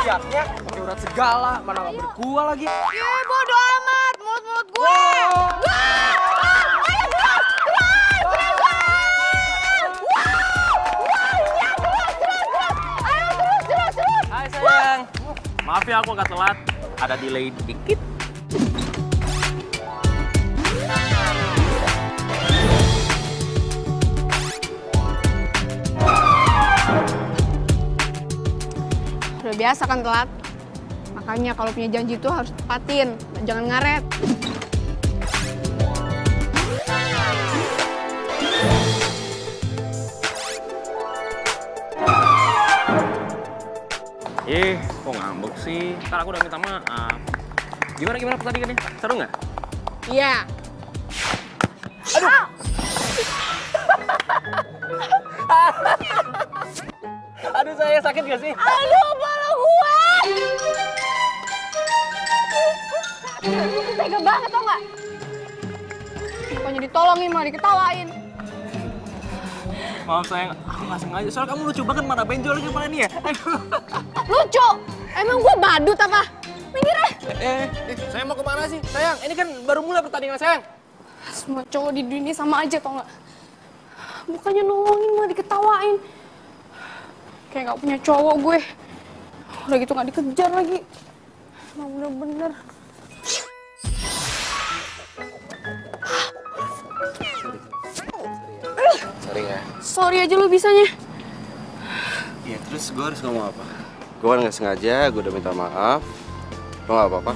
liatnya pakai urat segala, mana nggak beli gua lagi. Bodo amat, mulut gue. Hai sayang, maaf ya aku agak telat, ada delay dikit. Udah biasa kan telat. Makanya kalau punya janji itu harus tepatin, jangan ngaret. Kok ngambek sih? Ntar aku udah minta maaf. Gimana pertandingannya? Seru nggak? Iya. Aduh! Aduh, saya sakit gak sih? Aduh, kepala gue! Tega banget tau nggak? Bukannya ditolongin malah diketawain. Maaf sayang, aku nggak sengaja. Soalnya kamu lucu banget, mana benjol lagi kepala ini ya? Lucu? Emang gue badut apa? Minggir deh! Saya mau kemana sih? Sayang, ini kan baru mulai pertandingan sayang. Semua cowok di dunia sama aja tau nggak? Bukannya nolongin malah diketawain. Kayak nggak punya cowok gue. Udah gitu nggak dikejar lagi. Emang bener-bener. Sorry ya. Sorry aja lu bisanya. Iya, terus gue harus ngomong apa? Gue kan nggak sengaja, gue udah minta maaf. Lo nggak apa-apa?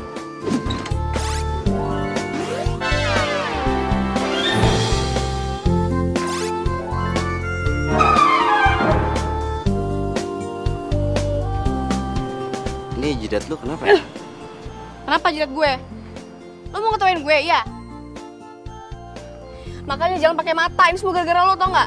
Ini jidat lu kenapa ya? Kenapa jidat gue? Lo mau ngetawain gue, iya? Makanya jangan pakai mata, ini semua gara-gara lo, tau nggak?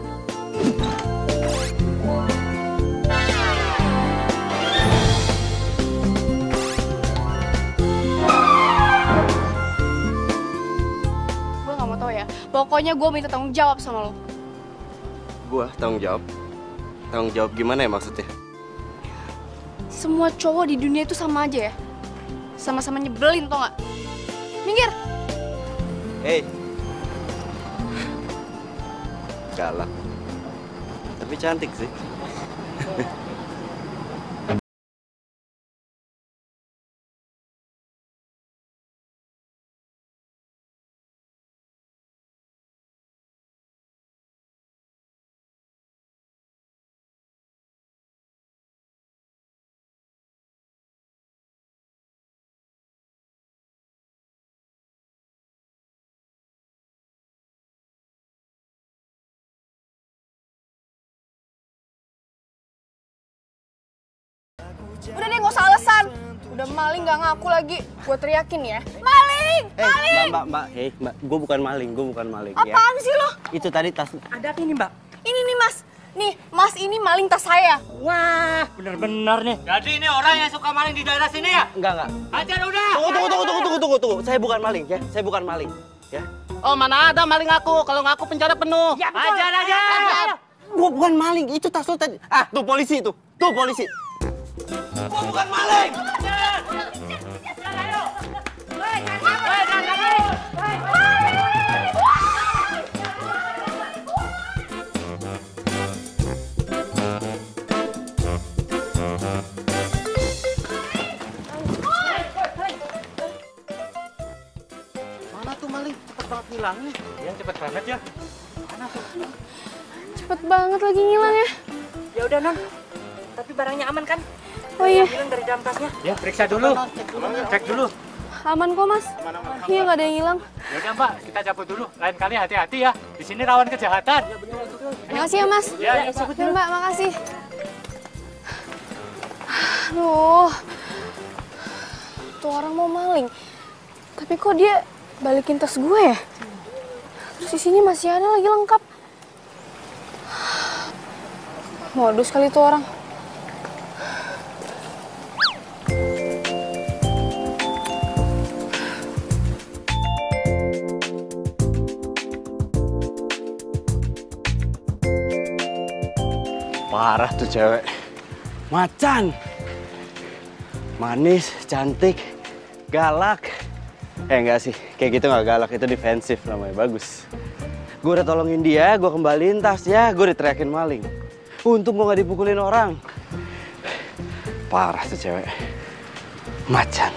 Gue nggak mau tahu ya. Pokoknya gue minta tanggung jawab sama lo. Gue tanggung jawab? Tanggung jawab gimana ya maksudnya? Semua cowok di dunia itu sama aja ya. Sama-sama nyebelin, tau nggak? Minggir! Hei! Galak. Tapi cantik sih. Udah deh, nggak usah alasan. Udah maling nggak ngaku lagi. Gue teriakin ya. Maling! Maling! Mbak, gue bukan maling, ya. Apaan sih lo? Itu tadi tas. Ada apa ini, Mbak? Ini nih, Mas. Nih, Mas ini maling tas saya. Wah, bener-bener nih. Jadi ini orang yang suka maling di daerah sini ya? Enggak. Ajar udah! Tunggu. Saya bukan maling, ya. Saya bukan maling, ya. Oh, mana ada maling aku? Kalau ngaku penjara penuh. Ya, betul. Ajar aja! Gua bukan maling, itu tas lo tadi. Ah, tuh polisi tuh. Tuh polisi. Gua bukan maling. Mana tuh maling? Cepet banget ngilangnya. Iya, cepet banget ya. Mana tuh? Cepet banget lagi ngilang ya. Ya udah, Non. Tapi barangnya aman kan? Oh iya. Bilang dari dalam tasnya. Ya, periksa dulu. Cek dulu. Aman kok, Mas. Iya, nggak ada yang hilang. Ya udah, Mbak, kita cabut dulu. Lain kali hati-hati ya. Di sini rawan kejahatan. Makasih ya, Mas. Ya, Ya, Mbak, makasih. Aduh. Tuh orang mau maling. Tapi kok dia balikin tas gue ya? Terus di sini masih ada lagi lengkap. Modus kali tuh orang. Parah tuh cewek. Macan. Manis, cantik, galak. Enggak sih, kayak gitu nggak galak, itu defensif namanya, bagus. Gue udah tolongin dia, gue kembaliin tasnya, gue diteriakin maling. Untung gue nggak dipukulin orang. Parah tuh cewek. Macan.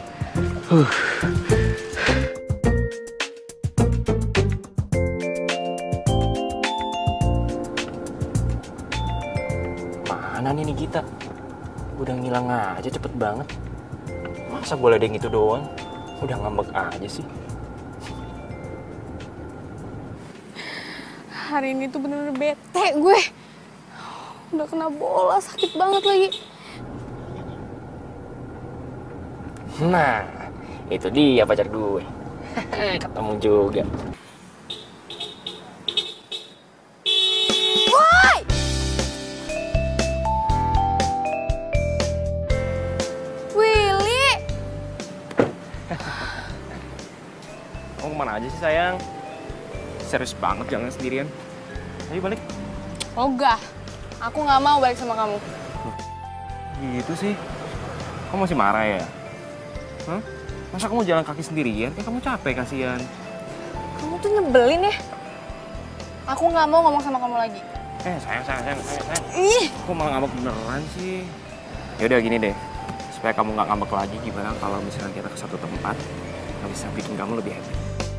Mana nih Nikita? Udah ngilang aja cepet banget. Masa gue ledeng gitu doang? Udah ngambek aja sih. Hari ini tuh bener-bener bete gue. Udah kena bola, sakit banget lagi. Nah, itu dia pacar gue. Ketemu juga. Woi! Willy! Kamu kemana aja sih sayang? Serius banget jangan sendirian. Ayo balik. Ogah, aku nggak mau balik sama kamu. Gitu sih. Kamu masih marah ya? Hah? Masa kamu jalan kaki sendirian? Kayak kamu capek kasihan. Kamu tuh nyebelin ya. Aku nggak mau ngomong sama kamu lagi. Sayang. Ih, Kok malah ngambek beneran sih? Yaudah gini deh. Supaya kamu nggak ngambek lagi, gimana kalau misalnya kita ke satu tempat yang bisa bikin kamu lebih happy?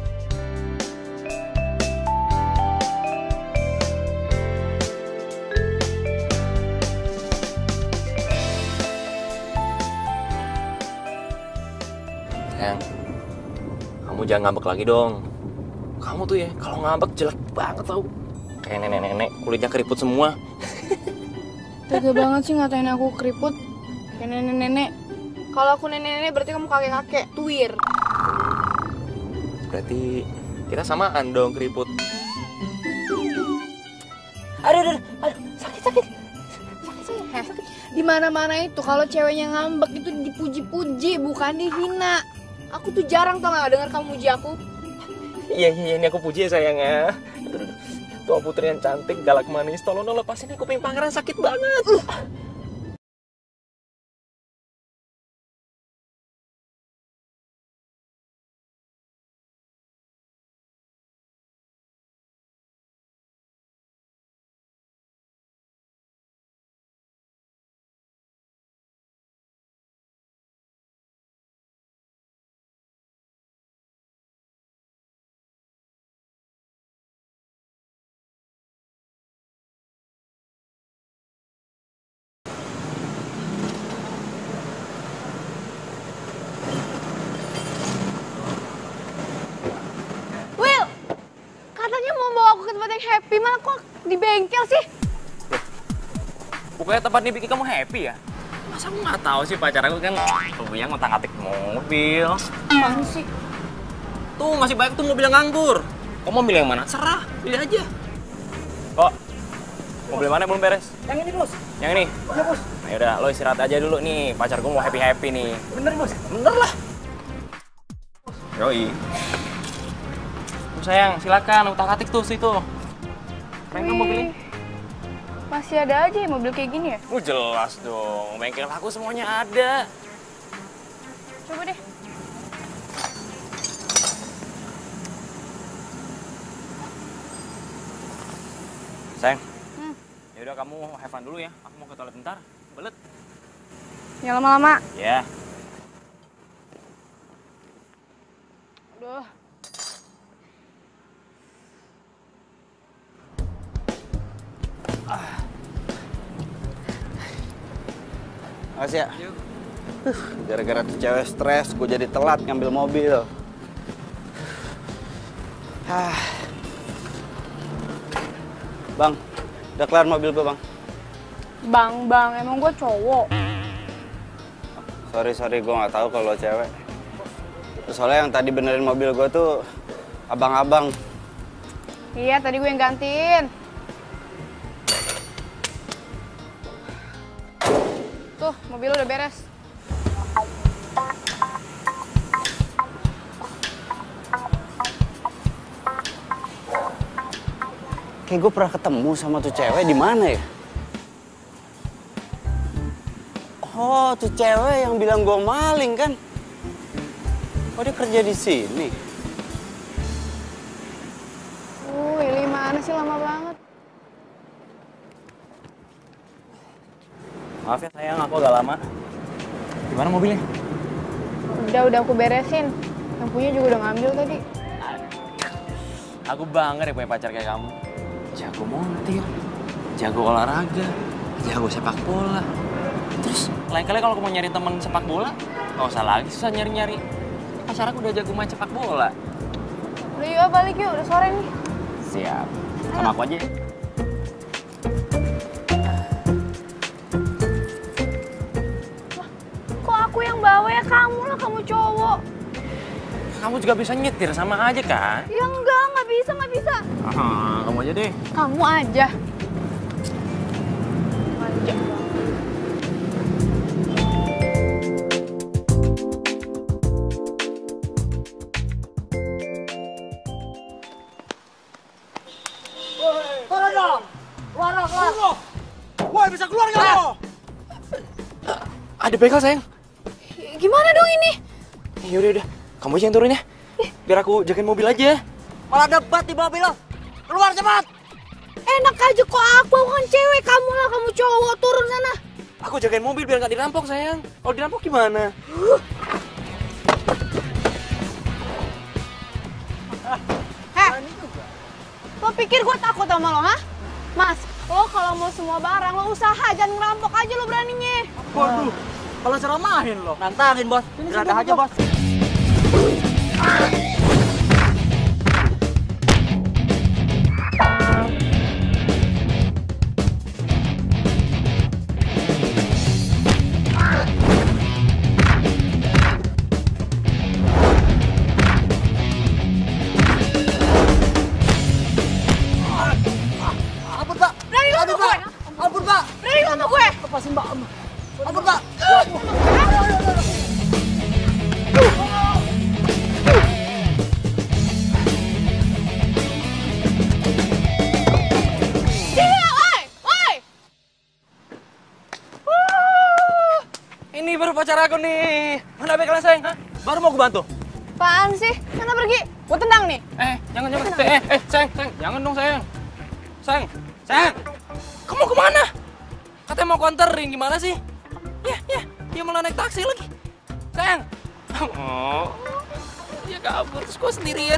Sayang, kamu jangan ngambek lagi dong. Kamu tuh ya, kalau ngambek jelek banget tau. Kayak nenek-nenek, kulitnya keriput semua. tega banget sih ngatain aku keriput. Kayak nenek-nenek. Kalau aku nenek-nenek berarti kamu kakek-kakek, tuir. Berarti kita samaan dong keriput. Aduh, sakit. Di mana-mana itu kalau ceweknya ngambek itu dipuji-puji, bukan dihina. Aku tuh jarang tau gak denger kamu muji aku. Iya, ini aku puji ya sayangnya. Tua putri yang cantik, galak manis, tolong dong lepasin nih kuping pangeran, sakit banget. Will, katanya mau bawa aku ke tempat yang happy, malah kok di bengkel sih? Pokoknya tempat ini bikin kamu happy ya? Masa aku nggak tahu sih pacar aku kan yang ngotak-ngatik mobil. Apaan sih? Tuh masih banyak tuh mobil yang nganggur. Kamu mau milih yang mana? Serah, pilih aja. Kok? Mobil mana belum beres? Yang ini, Bos. Yang ini? Iya, Bos. Nah yaudah, lo istirahat aja dulu nih. Pacar gue mau happy-happy nih. Bener, Bos. Bener lah. Yoi. Sayang, silakan utak-atik tuh situ. Keren kan mobilnya? Masih ada aja ya mobil kayak gini ya? Jelas dong. Bengkel aku semuanya ada. Coba deh. Sayang. Yaudah kamu have fun dulu ya. Aku mau ke toilet bentar. Belet. Jangan lama-lama. Ya. Aduh. Makasih ya. Gara-gara tuh cewek stres, gue jadi telat ngambil mobil. Bang, udah kelar mobil gue, Bang. Bang, emang gue cowok. Sorry, gue nggak tahu kalau cewek. Soalnya yang tadi benerin mobil gue tuh abang-abang. Iya, tadi gue yang gantiin. Tuh, mobil udah beres. Kayak gue pernah ketemu sama tuh cewek di mana ya? Oh, tuh cewek yang bilang gue maling kan? Oh, dia kerja di sini. Willy mana sih lama banget. Maaf ya sayang, aku agak lama. Gimana mobilnya? Udah aku beresin. Yang punya juga udah ngambil tadi. Aku bangga deh punya pacar kayak kamu. Jago montir, jago olahraga, jago sepak bola. Terus lain kali kalau aku mau nyari temen sepak bola, nggak usah lagi susah nyari-nyari. Pacar aku udah jago main sepak bola. Udah yuk balik yuk, udah sore nih. Siap. Sama aku aja. Kok aku yang bawa ya? Kamu lah, kamu cowok. Kamu juga bisa nyetir sama aja kan? Ya nggak bisa, nggak bisa. Kamu aja deh. Kamu aja. Manja banget. Woi, bisa keluar nggak lo? Ada begal sayang. Gimana dong ini? Yaudah. Kamu aja yang turun ya. Biar aku jagain mobil aja. Malah debat di mobil lo. Keluar cepat. Enak aja kok aku kan cewek, kamu lah, kamu cowok, turun sana. Aku jagain mobil biar nggak dirampok sayang. Kalau dirampok gimana? Lo pikir gue takut sama lo, ha? Mas, lo kalau mau semua barang, lo usaha, jangan ngerampok aja lo beraninya. Waduh, kalau ceramahin lo. Nantangin bos. Berada aja bos. Ampun pak. Berani lo sama gue? Ampun pak. Berani lo sama gue? Lepasin mbak. Ampun pak. Ini baru pacar aku nih. Mana begalnya sayang? Hah? Baru mau gue bantu. Apaan sih? Sana pergi. Gue tendang nih. Jangan. Sayang. Jangan dong sayang. Sayang. Kamu kemana? Katanya mau anterin, gimana sih? Ya. Dia malah naik taksi lagi. Sayang. Oh. Dia kabur, terus gue sendirian.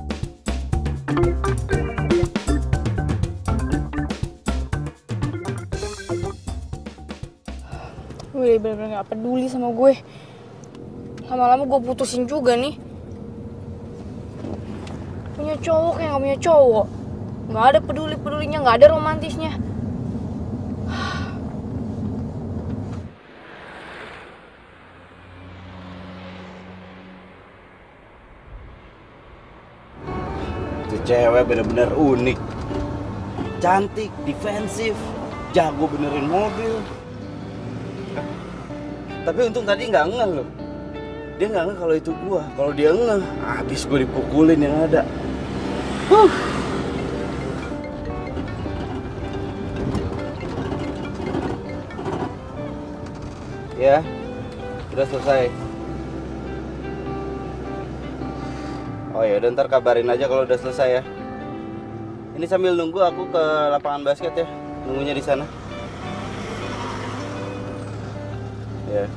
Wih, bener-bener gak peduli sama gue. Lama-lama gue putusin juga nih. Punya cowok kayak gak punya cowok. Gak ada peduli-pedulinya, gak ada romantisnya. Itu cewek bener-bener unik. Cantik, defensif, jago benerin mobil. Tapi untung tadi nggak ngeh loh. Dia nggak ngeh kalau itu gua. Kalau dia ngeh, habis gua dipukulin yang ada. Ya, udah selesai. Oh ya, udah ntar kabarin aja kalau udah selesai ya. Ini sambil nunggu aku ke lapangan basket ya, nunggunya di sana. Ya.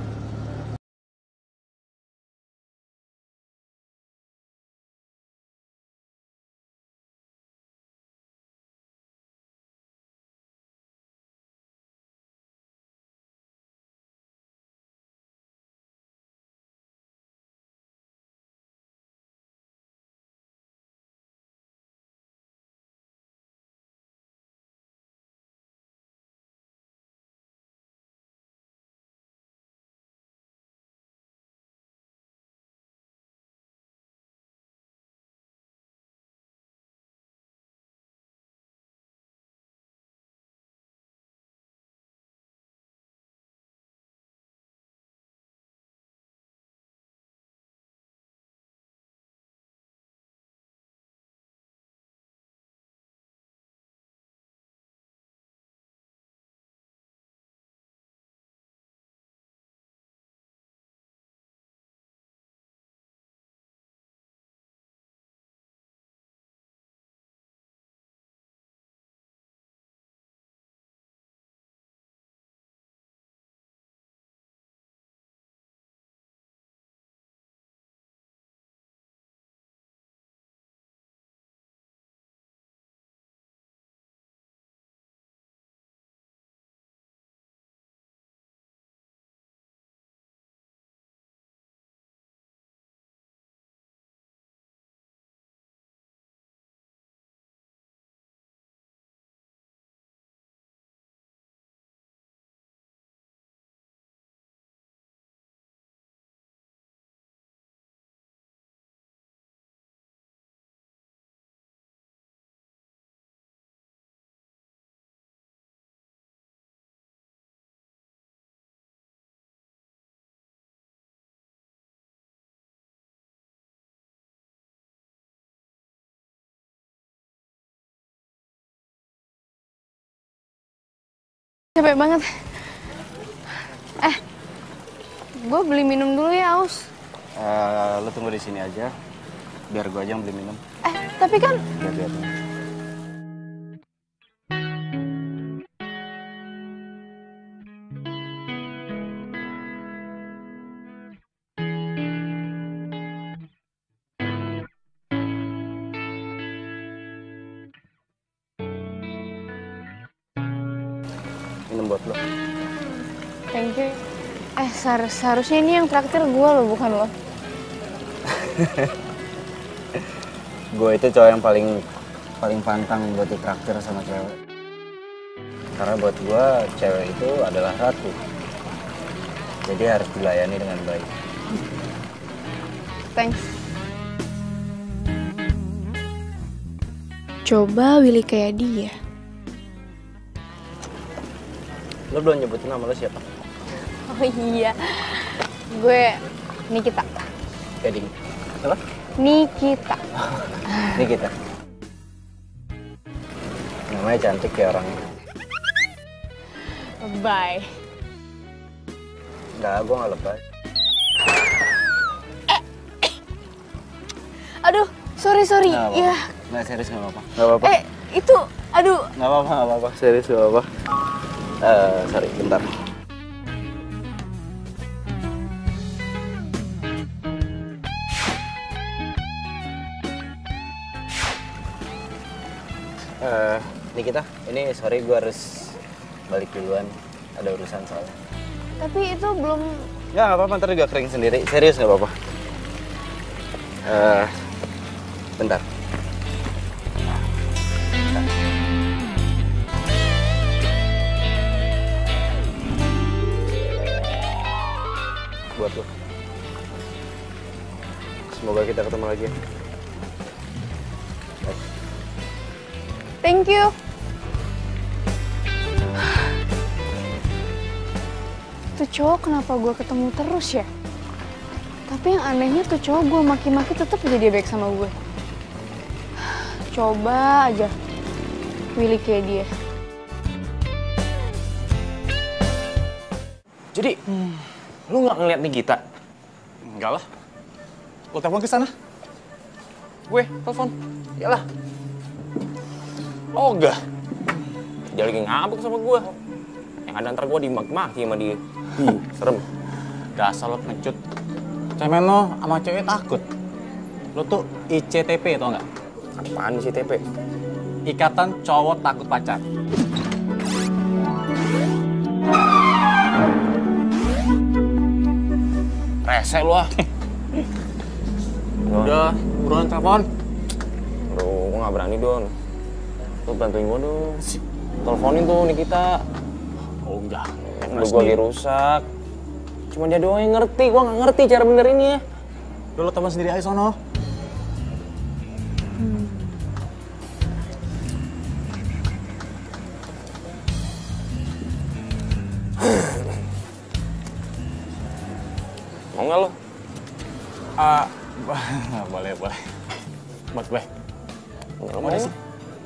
Capek banget. Gue beli minum dulu ya, Aus. Lo tunggu di sini aja, biar gue aja yang beli minum. Tapi kan... Lihat-lihat. Minum buat lo. Thank you. Seharusnya ini yang traktir gue loh, bukan lo. Gue itu cowok yang paling pantang buat ditraktir sama cewek. Karena buat gue, cewek itu adalah ratu. Jadi harus dilayani dengan baik. Thanks. Coba Willy kayak dia. Lo belum nyebutin nama lo siapa? Oh iya, gue Nikita. Gading. Apa? Nikita. Ini kita. Namanya cantik ya orangnya. Bye. Enggak, gue gak lebay. Aduh, sorry. Ya. Nggak, serius gak apa-apa. Gak apa-apa. Itu, aduh. Gak apa-apa. Serius gak apa-apa. Sorry, bentar. Nikita, ini sorry gue harus balik duluan. Ada urusan soalnya. Tapi itu belum... Ya nggak apa-apa, ntar juga kering sendiri. Serius nggak apa-apa. Bentar. Buat lo. Semoga kita ketemu lagi. Thank you. Tuh cowok kenapa gue ketemu terus ya? Tapi yang anehnya tuh cowok gue maki-maki tetap aja dia baik sama gue. Coba aja Willy kayak dia. Jadi, lu nggak ngeliat Nikita? Enggak lah. Lo telepon ke sana. Gue telepon. Iyalah. Oh enggak. Dia lagi ngabuk sama gue. Yang ada ntar gue dimaki-maki sama dia. Serem. Dasar lo pengecut. Cemen lo sama cewek takut. Lo tuh ICTP tau nggak? Apaan sih TP? Ikatan Cowok Takut Pacar. Rese lu ah. Udah, buruan telepon. Aduh, gue gak berani Don. Lu bantuin gue dong. Teleponin tuh Nikita. Oh enggak. Udah gue lagi rusak. Cuma dia doang yang ngerti, gue gak ngerti cara bener ini ya. Lo telepon sendiri aja sono. Mau nggak lo? Boleh. Buat gue. Nggak mau sih.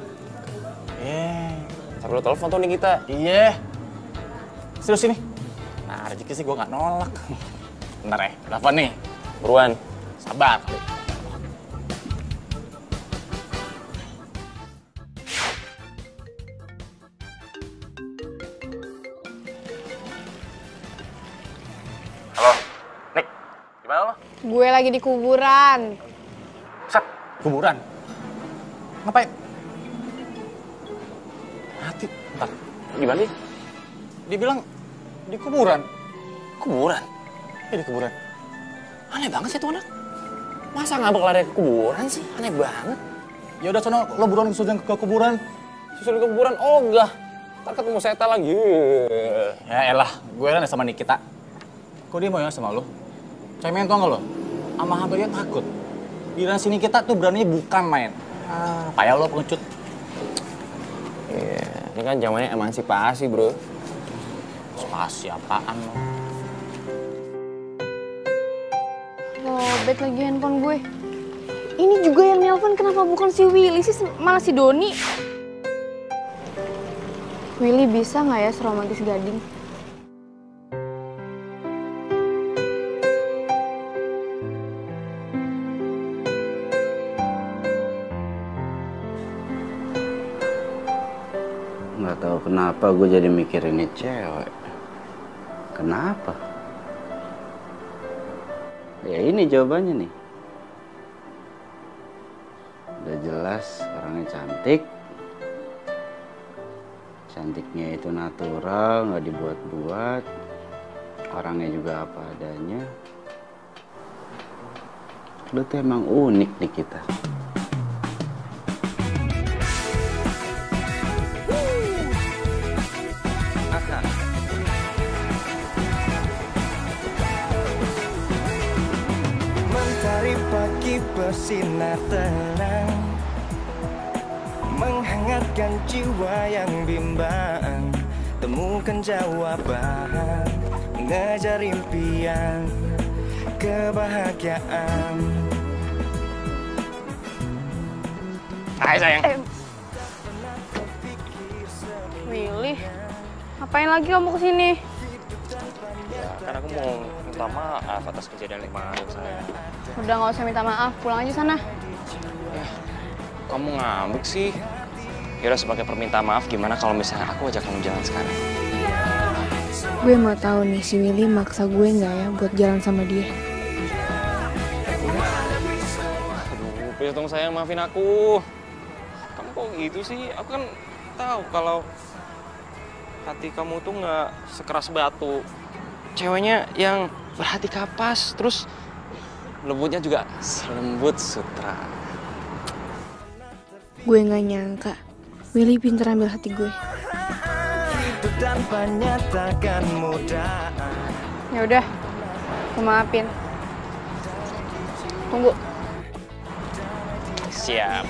Ntar lo telepon tuh Nikita. Iya. Serius ini? Nah, rezeki sih gue nggak nolak. Bentar ya, telepon nih. Buruan. Sabar. Halo, Nik. Gimana lo? Gue lagi di kuburan. Set, kuburan. Ngapain? Mati, bentar. Gimana nih? Dia bilang di kuburan. Kuburan? Di kuburan. Aneh banget sih tuh anak. Masa ngabak lari ke kuburan sih? Aneh banget. Ya udah sono, lo buruan susul ke kuburan. Susul ke kuburan? Oh enggak. Ntar ketemu setan lagi. Ya elah, gue kan sama Nikita. Kok dia mau ya sama lo? Cemen tau nggak lo? Sama hamba dia takut. Di sini kita tuh berani bukan main. Payah lo pengecut. Iya, ini kan zamannya emansipasi bro. Spasi apaan lo? Lobet lagi handphone gue. Ini juga yang nelpon kenapa bukan si Willy sih, malah si Doni. Willy bisa nggak ya seromantis Gading? Nggak tahu kenapa gue jadi mikir ini cewek. Kenapa? Ya ini jawabannya nih. Udah jelas orangnya cantik. Cantiknya itu natural, nggak dibuat-buat. Orangnya juga apa adanya. Lu tuh emang unik nih kita. Mentari pagi bersinar terang, menghangatkan jiwa yang bimbang. Temukan jawaban, mengejar impian, kebahagiaan. Hai sayang. Willy, ngapain lagi kamu kesini? Ya, kan aku mau minta maaf atas kejadian kemarin sayang. Udah nggak usah minta maaf, pulang aja sana. Kamu ngambek sih. Yaudah sebagai permintaan maaf gimana kalau misalnya aku ajak kamu jalan sekarang? Gue mau tahu nih si Willy maksa gue nggak ya buat jalan sama dia. Aduh, please dong sayang maafin aku. Kamu kok gitu sih? Aku kan tahu kalau hati kamu tuh nggak sekeras batu. Ceweknya yang berhati kapas, terus lembutnya juga selembut sutra. Gue nggak nyangka Willy pinter ambil hati gue. Hidup tanpa nyatakan mudah. Ya udah, gue maafin. Tunggu. Siap.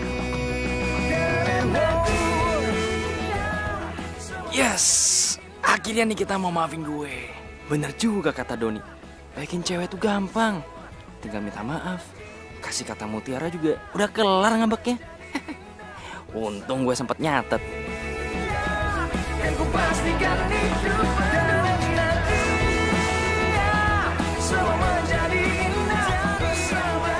Yes, akhirnya nih kita mau maafin gue. Bener juga kata Doni. Baikin cewek tuh gampang. Tinggal minta maaf. Kasih kata mutiara juga udah kelar ngambeknya. Untung gue sempet nyatet. Dan ku pastikan hidup dengan dia, semua menjadi indah bersama.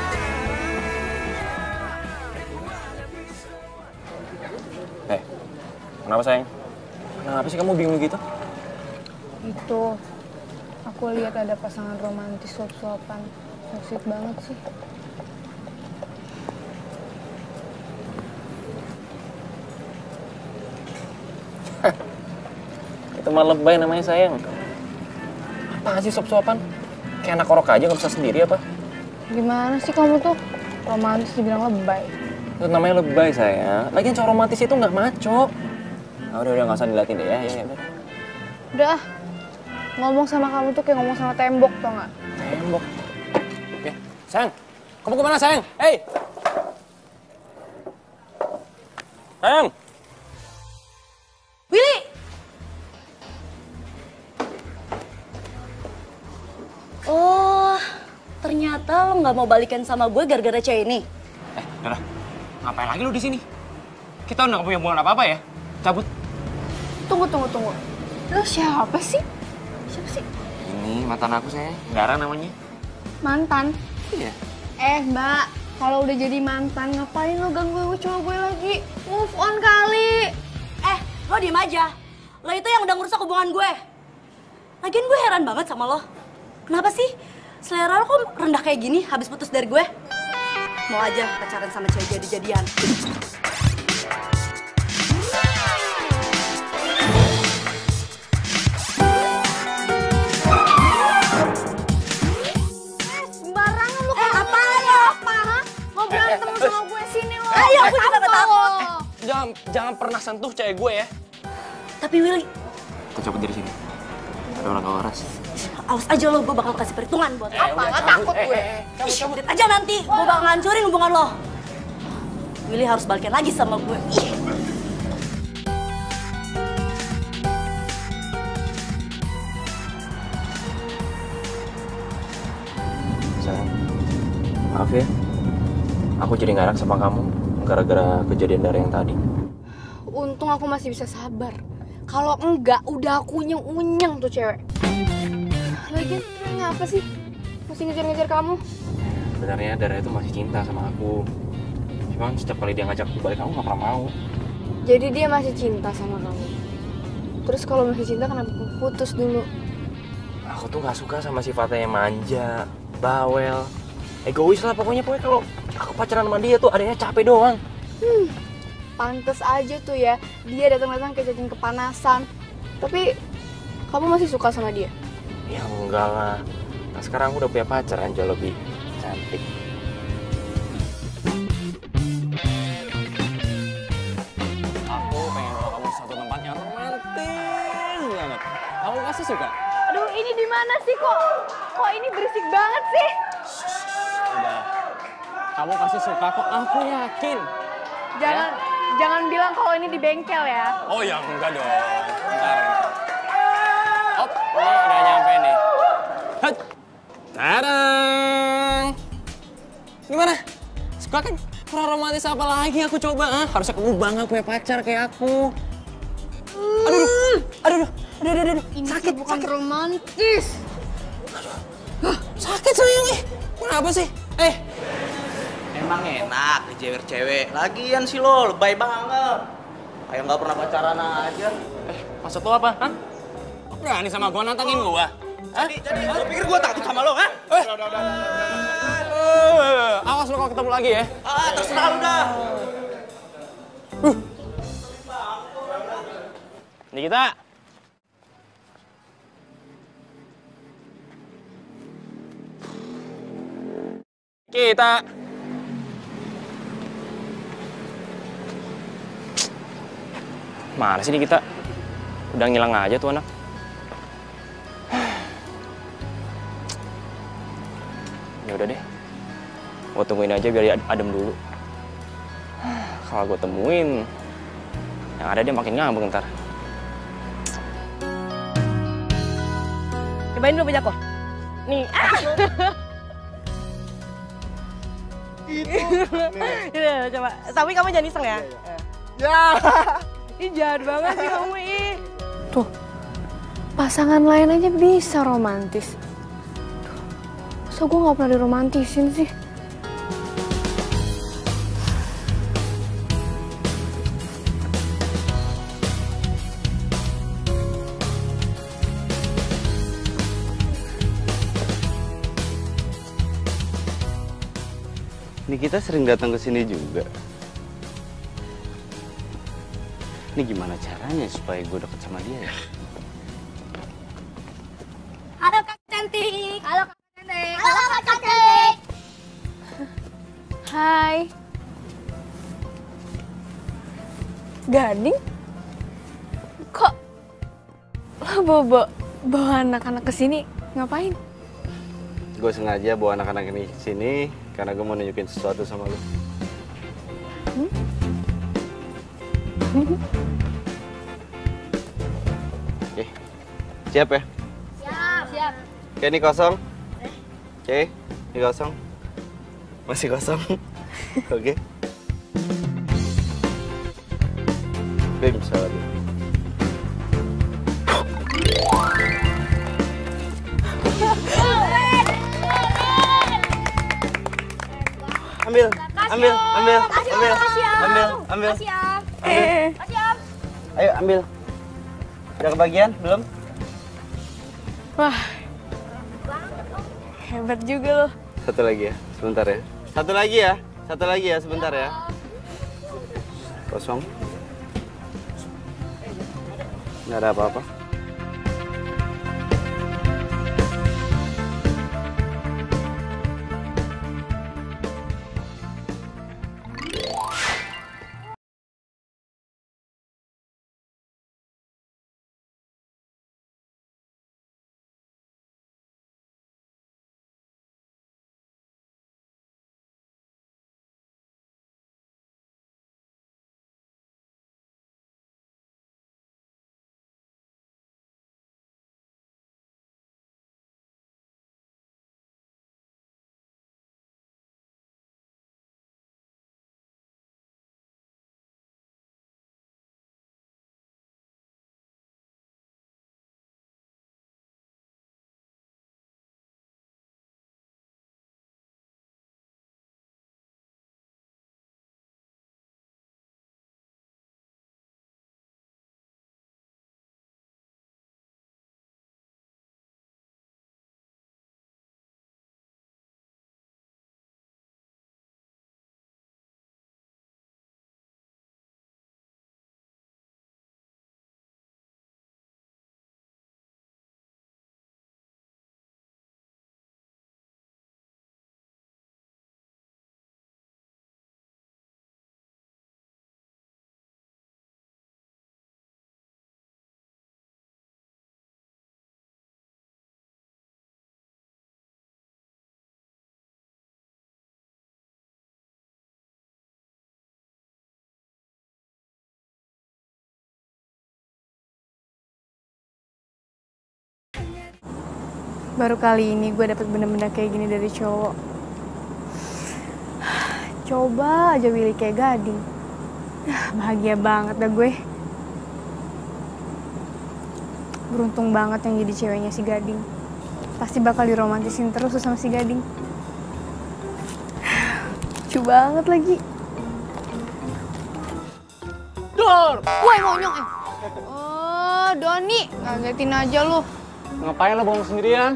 Kenapa sayang? Kenapa sih kamu bingung gitu? Itu, aku lihat ada pasangan romantis suap-suapan. So sweet banget sih. Itu mah lebay namanya sayang. Apaan sih suap-suapan? Kayak anak orok aja nggak bisa sendiri apa? Gimana sih kamu tuh? Romantis dibilang lebay. Itu namanya lebay sayang. Lagian cowok romantis itu nggak maco. Nah, udah nggak usah dilatih deh ya. Udah. Udah, ngomong sama kamu tuh kayak ngomong sama tembok, tau nggak? Tembok. Oke, sayang. Kamu kemana sayang? Hei! Sayang! Willy! Oh, ternyata lo nggak mau balikan sama gue gara-gara cewek ini. Udah. Ngapain lagi lu di sini? Kita udah nggak punya hubungan apa-apa ya? Cabut. Tunggu. Lo siapa sih? Siapa sih? Ini mantan aku sayang. Dara namanya. Mantan? Iya. Mbak, kalau udah jadi mantan, ngapain lo ganggu cowok gue lagi? Move on kali. Lo diem aja. Lo itu yang udah ngerusak hubungan gue. Lagian gue heran banget sama lo. Kenapa sih selera lo kok rendah kayak gini habis putus dari gue? Mau aja pacaran sama cewek jadi-jadian. Sembarangan lo. Apaan lo? Apa? Mau berantem sama gue sini lo. Ayo, aku juga gak takut. Jangan pernah sentuh cewek gue ya. Tapi Willy, Kita cabut dari sini. Ada orang waras. awas aja lo, gue bakal kasih perhitungan buat lo. Apa? Nggak takut gue. Lihat aja nanti, gue bakal ngancurin hubungan lo. Willy harus balikan lagi sama gue. Ih. Sayang, maaf ya. Aku jadi nggak enak sama kamu gara-gara kejadian dari yang tadi. Untung aku masih bisa sabar. Kalau enggak, udah aku unyeng-unyeng tuh cewek. Lagian dia ngapa sih? Masih ngejar-ngejar kamu? Sebenarnya Dara itu masih cinta sama aku. Cuman setiap kali dia ngajak aku balik, aku nggak pernah mau. Jadi dia masih cinta sama kamu. Terus kalau masih cinta kenapa putus dulu? Aku tuh nggak suka sama sifatnya yang manja, bawel, egois lah pokoknya kalau aku pacaran sama dia tuh adanya capek doang. Pantes aja tuh ya, dia datang-datang kayak cacing kepanasan. Tapi kamu masih suka sama dia? Ya enggak lah. Nah, sekarang aku udah punya pacar yang jauh lebih cantik. Aku pengen bawa kamu ke satu tempat yang romantis banget. Kamu pasti suka. Aduh, ini di mana sih kok? Kok ini berisik banget sih? Udah. Kamu pasti suka kok, aku yakin. Jangan bilang kalau ini di bengkel ya. Oh ya enggak dong. Bentar. Op, ini udah nyampe nih. Hah. Tadang. Gimana? Suka kan? Kurang romantis apa lagi aku coba? Ah? Harusnya kamu bangga punya pacar kayak aku. Aduh. Ini sakit, bukan romantis. Sakit sayang Kenapa sih? Emang enak dijewer-cewek. Lagian sih lo lebay banget. Kayak nggak pernah pacaran aja. Maksud lo apa? Hah? Berani sama gua nantangin gua? Hah? Jadi lo pikir gue takut sama lo, ha? Awas lo kalau ketemu lagi ya. Terserah lu dah. Nikita. Kita. Mana sih Nikita? Udah ngilang aja tuh anak. Ya udah deh. Gue tungguin aja biar dia adem dulu. Kalau gue temuin, yang ada dia makin ngambek ntar. Cobain dulu bejako. Nih. Iya, coba. Tapi kamu jangan iseng ya. Ya. Ih, jahat banget sih kamu, ih. Tuh, pasangan lain aja bisa romantis. Masa gue gak pernah diromantisin sih? Ini kita sering datang ke sini juga. Ini gimana caranya supaya gue deket sama dia ya? Halo Kak Cantik. Halo Kak Cantik. Halo Kak Cantik. Hai. Gading? Kok lo bawa anak-anak ke sini ngapain? Gue sengaja bawa anak-anak ini ke sini karena gue mau nunjukin sesuatu sama lo. Oke, siap ya? Siap. Oke, ini kosong. Oke, ini kosong. Masih kosong. Oke. Bim, salam. Ambil. Ayo ambil. Udah kebagian belum? Wah, hebat juga lo. Satu lagi ya, sebentar ya. Satu lagi ya, sebentar ya. Kosong. Nggak ada apa-apa. Baru kali ini gue dapet benda-benda kayak gini dari cowok. Coba aja Willy kayak Gading. Bahagia banget dah gue. Beruntung banget yang jadi ceweknya si Gading. Pasti bakal diromantisin terus sama si Gading. Lucu banget lagi. Dor! Woi monyong Oh, Doni, ngagetin aja lu. Ngapain lo bohong sendirian?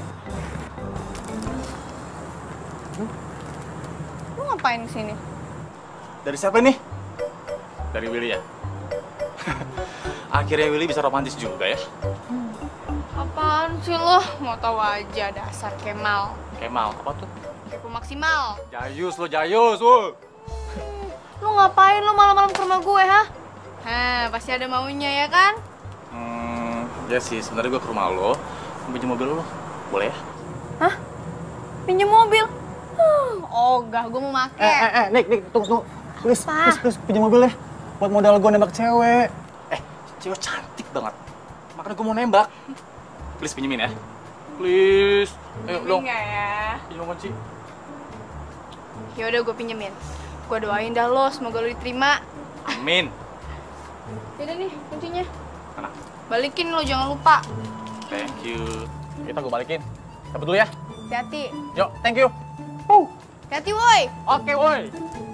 Lu ngapain kesini? Dari siapa nih? Dari Willy ya? Akhirnya Willy bisa romantis juga ya? Apaan sih lo? Mau tahu aja dasar Kemal. Kemal, apa tuh? Kepo maksimal. Jayus lo, Jayus, wo. Lu ngapain lu malam-malam ke rumah gue, ha? Hah, pasti ada maunya ya kan? Ya sih, sebenarnya gue ke rumah lo, pinjam mobil lo, boleh ya? Hah? Pinjam mobil? Ogah, gue mau make. Nik, tunggu. Please, pinjam mobil ya. Buat modal gue nembak cewek. Cewek cantik banget. Makanya gue mau nembak. Please pinjemin ya. Please. Ayo dong. Enggak ya? Pinjam kunci. Yaudah gue pinjemin. Gue doain dah lo, semoga lo diterima. Amin. Yaudah nih, kuncinya. Mana? Balikin lo, jangan lupa. Thank you. Kita gue balikin. Cabut dulu ya. Hati-hati. Yuk, thank you. Hati-hati, woi. Oke, woi.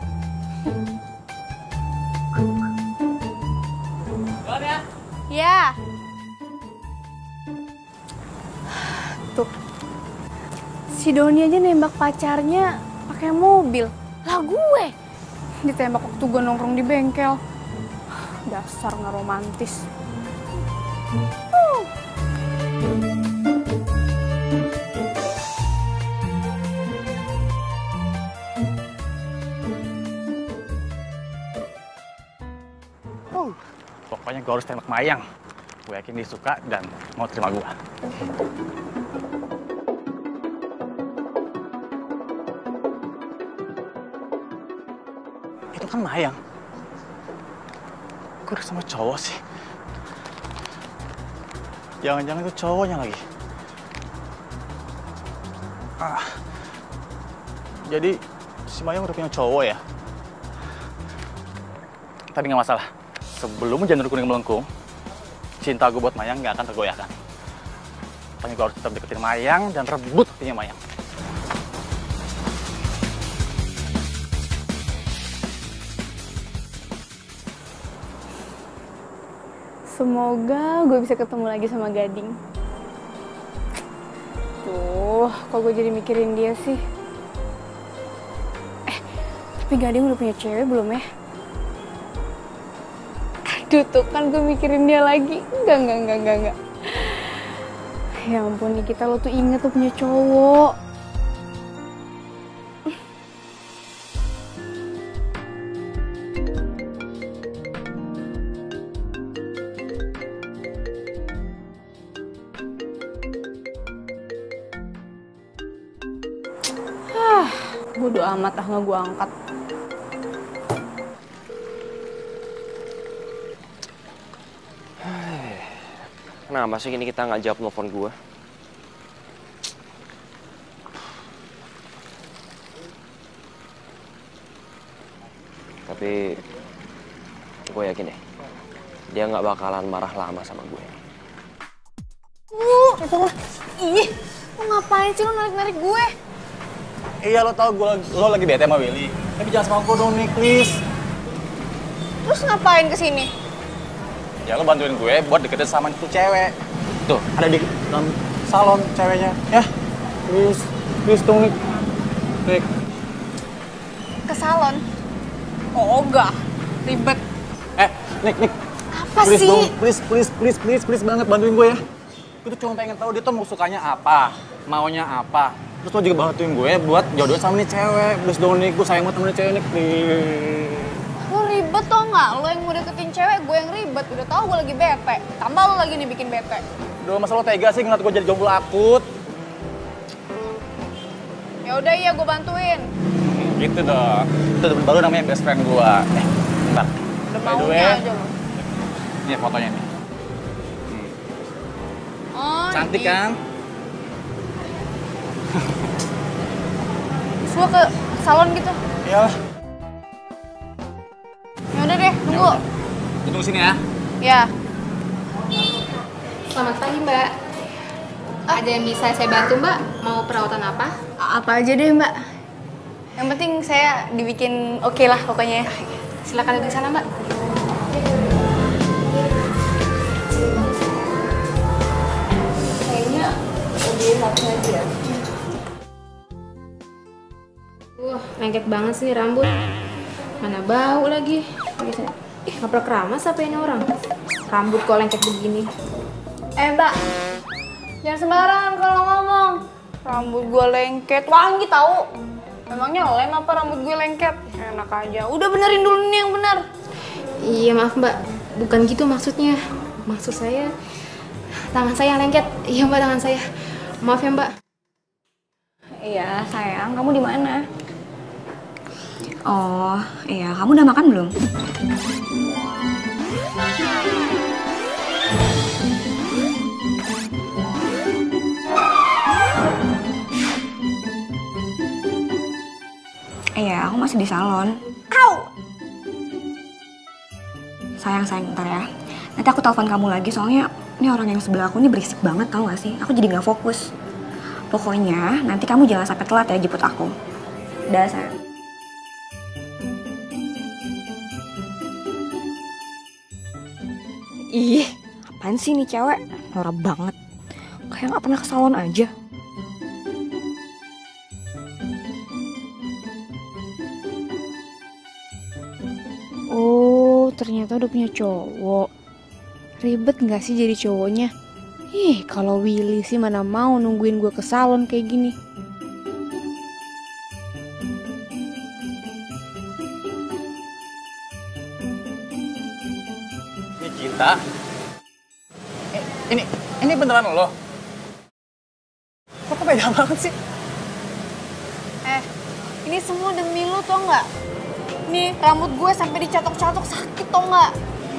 Jalan ya. Ya. Tuh. Si Doni aja nembak pacarnya pakai mobil. Lah gue ditembak waktu gue nongkrong di bengkel. Dasar nggak romantis. Pokoknya gue harus tembak Mayang. Gue yakin dia suka dan mau terima gue. Itu kan Mayang. Gue udah sama cowok sih. Jangan-jangan itu cowoknya lagi. Jadi si Mayang udah punya cowok ya? Tapi nggak masalah. Sebelum janur kuning melengkung, cinta gue buat Mayang nggak akan tergoyahkan. Pokoknya gue harus tetap deketin Mayang dan rebut hatinya Mayang. Semoga gue bisa ketemu lagi sama Gading. Tuh, kok gue jadi mikirin dia sih? Tapi Gading udah punya cewek belum ya? Aduh, tuh kan gue mikirin dia lagi. Enggak. Ya ampun, Nikita, lo tuh inget tuh punya cowok. Bodo amat nggak gue angkat. Kenapa sih ini kita nggak jawab telepon gue? Tapi gue yakin deh, dia nggak bakalan marah lama sama gue. Ih, lo ngapain sih lo narik-narik gue? Iya, lo tau lo lagi bete sama Willy. Tapi jangan sama gue dong nih, please. Terus ngapain kesini? Ya lo bantuin gue buat deketin sama itu cewek. Tuh, ada di dalam salon ceweknya. Ya, please dong, Nik. Ke salon? Oh, enggak. Ribet. Nik. Apa Please sih? dong, please banget bantuin gue ya. Gue tuh cuma pengen tahu dia tuh mau sukanya apa, maunya apa. Terus lo juga bantuin gue buat jodohin sama nih cewek. Please dong, Nik. Gue sayang banget sama nih cewek, Nik. Lo ribet tau nggak? Lo yang mau deketin cewek, gue yang ribet. Udah tau gue lagi bete. Tambah lo lagi nih bikin bete. Udah, masa lo tega sih ngeliat gue jadi jomblo akut? Ya udah, iya gue bantuin. Gitu dong. Itu baru namanya best friend gue. Bentar. Udah By the way, maunya aja lo. ini fotonya nih. Oh, Cantik ini. kan? Terus gue ke salon gitu. Iyalah. Ya udah deh, tunggu. Tunggu sini ya. Ya. Selamat pagi, Mbak. Ada yang bisa saya bantu, Mbak? Mau perawatan apa? Apa aja deh, Mbak. Yang penting saya dibikin oke lah pokoknya. Silakan duduk di sana, Mbak. Kayaknya lebih satu aja ya. Lengket banget sih rambut. Mana bau lagi. Ngaprak keramas apa ini orang? Rambut kok lengket begini. Mbak, jangan sembarangan kalau ngomong. Rambut gue lengket, wangi tahu. Memangnya lem apa rambut gue lengket? Enak aja. Udah benerin dulu nih yang benar. Iya, maaf, Mbak. Bukan gitu maksudnya. Maksud saya, tangan saya yang lengket. Iya, Mbak, tangan saya. Maaf ya, Mbak. Iya, sayang. Kamu di mana? Oh, iya. Kamu udah makan belum? Iya, aku masih di salon. Au! Sayang, ntar ya. Nanti aku telepon kamu lagi, soalnya ini orang yang sebelah aku ini berisik banget, tau gak sih? Aku jadi gak fokus. Pokoknya, nanti kamu jangan sampai telat ya jemput aku. Udah, sayang. Ih, apaan sih nih cewek? Norak banget. Kayak gak pernah ke salon aja. Oh, ternyata udah punya cowok. Ribet nggak sih jadi cowoknya? Ih, kalau Willy sih mana mau nungguin gue ke salon kayak gini. Ini Cinta. Ini beneran lo? Kok beda banget sih? Ini semua demi lu tau nggak? Nih, rambut gue sampai dicatok-catok sakit tau nggak?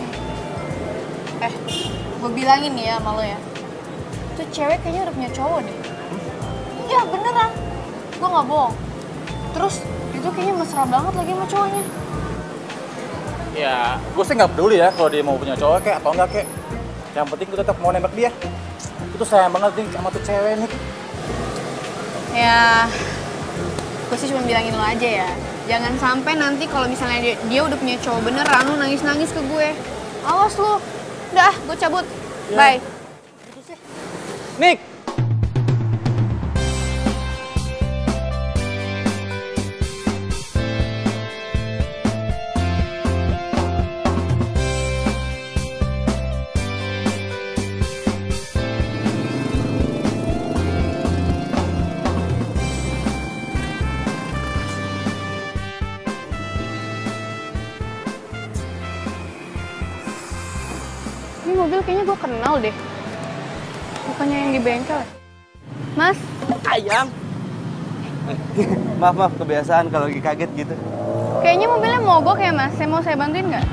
Gue bilangin nih ya sama lo ya. Tuh cewek kayaknya udah punya cowok deh. Iya beneran. Gue nggak bohong. Terus itu kayaknya mesra banget lagi sama cowoknya. Ya, gue sih nggak peduli ya kalau dia mau punya cowok kayak atau enggak kayak. Yang penting gue tetap mau nembak dia. Itu sayang banget nih sama tuh cewek nih. Ya, gue sih cuma bilangin lo aja ya. Jangan sampai nanti kalau misalnya dia udah punya cowok beneran, lo nangis-nangis ke gue. Awas lo. Udah, gue cabut. Bye. Nick! Ini mobil kayaknya gue kenal deh. Bukannya yang di bengkel. Mas, Ayam. Maaf, kebiasaan kalau lagi kaget gitu. kayaknya mobilnya mogok ya mas. Mau saya bantuin nggak?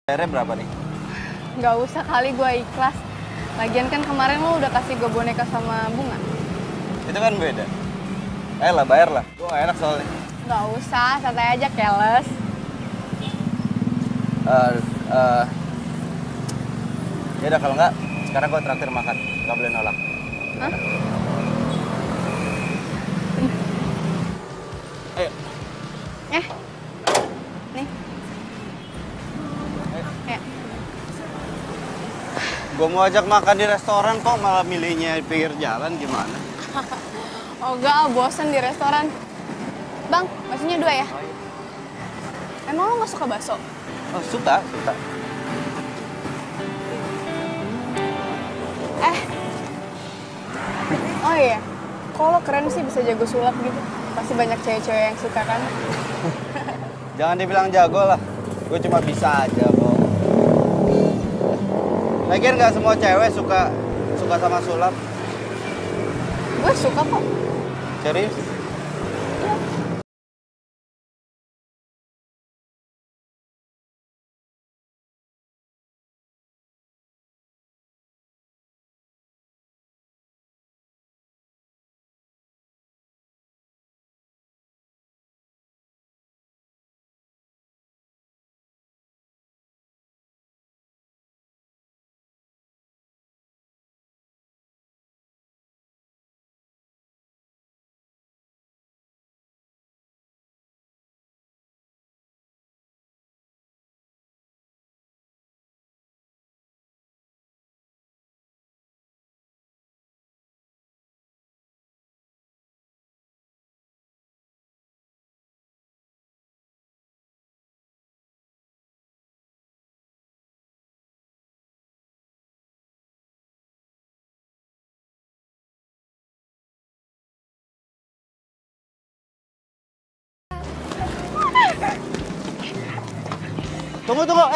Bayarnya berapa nih? Nggak usah kali gue ikhlas. Lagian kan kemarin lo udah kasih gue boneka sama bunga. Itu kan beda. Ayolah, bayar lah. Gue gak enak soalnya. Nggak usah, santai aja, keles. Ya udah kalau enggak, sekarang gue traktir makan. Gak boleh nolak. Hah? Ayo. Nih. Ya. Gue mau ajak makan di restoran kok malah milihnya di pinggir jalan gimana? Oh enggak, bosen di restoran. Bang, baksonya 2 ya? Emang lo nggak suka bakso? Oh, suka. Oh iya, kok lo keren sih bisa jago sulap gitu? Pasti banyak cewek-cewek yang suka kan? Jangan dibilang jago lah. Gue cuma bisa aja kok. Lagian nggak semua cewek suka sama sulap. Gue suka kok. Serius? Tunggu.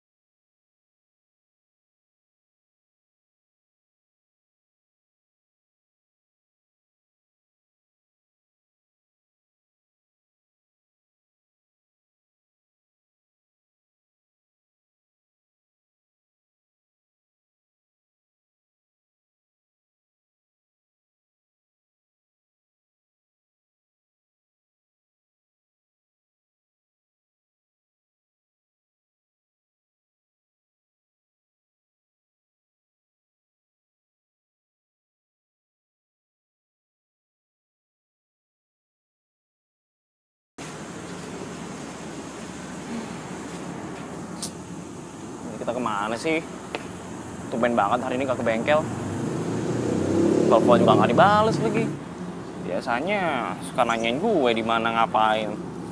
Kita kemana sih? Tumben banget hari ini gak ke bengkel. Telepon juga gak dibales lagi. Biasanya suka nanyain gue di mana ngapain.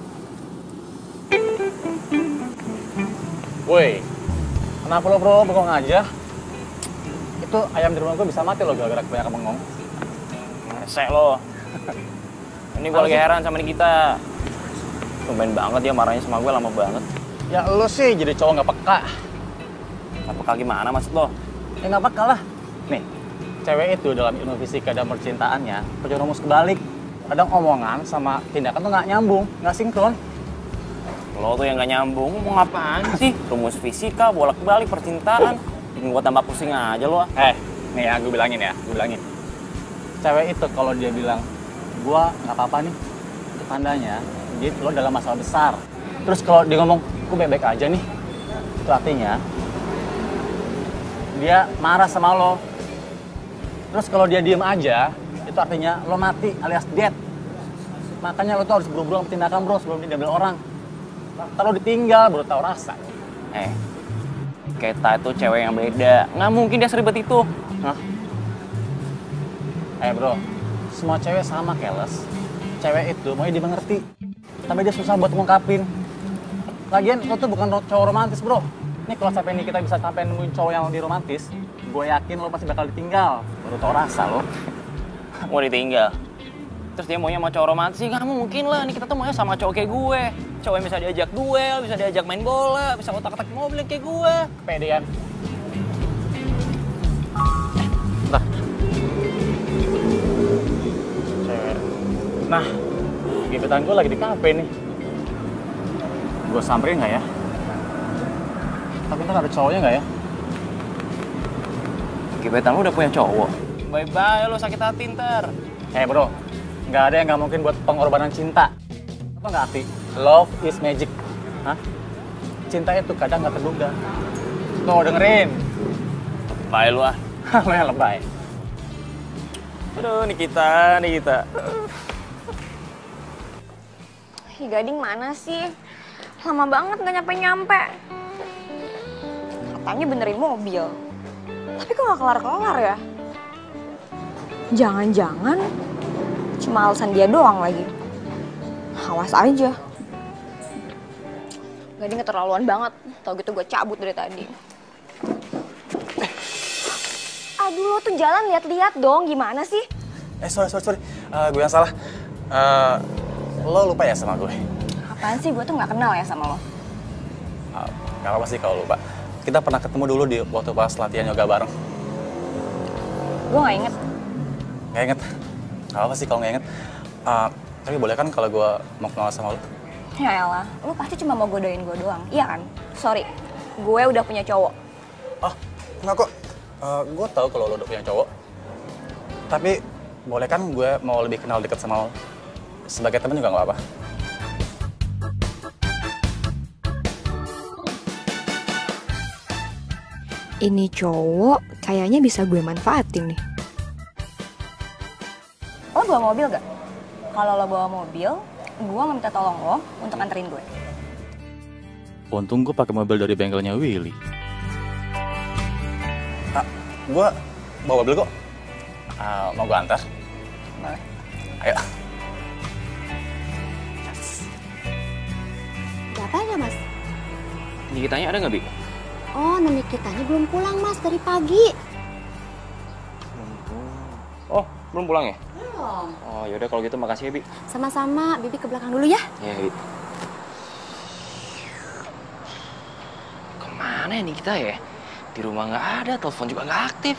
Woi, kenapa lo bro bengong aja? Itu ayam di rumah gue bisa mati lo gara-gara kebanyakan bengong. Resek lo. Ini gue lagi heran sama Nikita. Tumben banget dia marahnya sama gue lama banget. Ya lo sih jadi cowok nggak peka. Nggak peka gimana maksud lo? Ya nggak peka lah. Nih, cewek itu dalam ilmu fisika dan percintaannya punya rumus kebalik. Kadang omongan sama tindakan tuh nggak nyambung, nggak sinkron. Lo tuh yang nggak nyambung, mau ngapain sih? Rumus fisika, bolak-balik, percintaan. Bikin gue tambah pusing aja lo. Nih ya, gue bilangin. Cewek itu kalau dia bilang, gua nggak apa-apa nih, itu tandanya dia lo dalam masalah besar. Terus kalau dia ngomong, gue baik-baik aja nih, itu artinya dia marah sama lo. Terus kalau dia diem aja, itu artinya lo mati alias dead. Makanya lo tuh harus buru-buru tindakan bro sebelum diambil orang. Ntar lo ditinggal, baru tahu rasa. Keta itu cewek yang beda. Nggak mungkin dia seribet itu. Hah? Bro, semua cewek sama keles. Cewek itu maunya dimengerti, tapi dia susah buat ngungkapin. Lagian lo tuh bukan cowok romantis bro. Nih kalau sampai ini kita bisa sampai nemuin cowok yang lebih romantis, gue yakin lo pasti bakal ditinggal. Baru tau rasa lo. Mau ditinggal? Terus dia maunya sama cowok romantis sih? Nggak mungkin lah. Nih kita tuh maunya sama cowok kayak gue. Cowok yang bisa diajak duel, bisa diajak main bola, bisa otak-atik mobil kayak gue. Kepedean. Bentar. Cewek. Nah, gebetan gue lagi di kafe nih. Gue samperin nggak ya? Tapi ntar ada cowoknya nggak ya? Gebetan lu udah punya cowok. Bye-bye lu sakit hati ntar. Bro, nggak ada yang nggak mungkin buat pengorbanan cinta. Apa nggak arti? Love is magic. Hah? Cinta itu kadang nggak terduga. Tuh dengerin. Bye lu ah. Lo yang lebay. Aduh, Nikita. Ih, Gading mana sih? Lama banget nggak nyampe-nyampe. Katanya benerin mobil. Tapi kok nggak kelar-kelar ya? Jangan-jangan cuma alasan dia doang lagi. Awas aja. Gading keterlaluan banget. Tau gitu gue cabut dari tadi. Aduh, lo tuh jalan lihat-lihat dong. Gimana sih? Sorry. Gue yang salah. Lo lupa ya sama gue? Apaan sih? Gue tuh nggak kenal ya sama lo. Gak apa sih kalau lupa. Kita pernah ketemu dulu di waktu pas latihan yoga bareng. Gue nggak inget. Gak inget? Gak apa sih kalau gak inget. Tapi boleh kan kalau gue mau kenal sama lo? Ya elah, lo pasti cuma mau godain gue doang. Iya kan? Sorry, gue udah punya cowok. Oh, enggak kok. Gue tahu kalau lo udah punya cowok. Tapi boleh kan gue mau lebih kenal deket sama lo? Sebagai temen juga gak apa-apa. Ini cowok kayaknya bisa gue manfaatin nih. Lo bawa mobil gak? Kalau lo bawa mobil, gue minta tolong lo untuk anterin gue. Untung gue pakai mobil dari bengkelnya Willy. Gue bawa mobil kok. Mau gue antar? Boleh. Ayo. Apanya, Mas? Nikitanya ada nggak, Bi? Oh, Nikitanya belum pulang, Mas, dari pagi. Oh, belum pulang ya? Belum. Oh, yaudah kalau gitu makasih ya, Bi. Sama-sama, Bibi ke belakang dulu ya. Iya, Bi. Kemana ya Nikita ya? Di rumah nggak ada, telepon juga nggak aktif.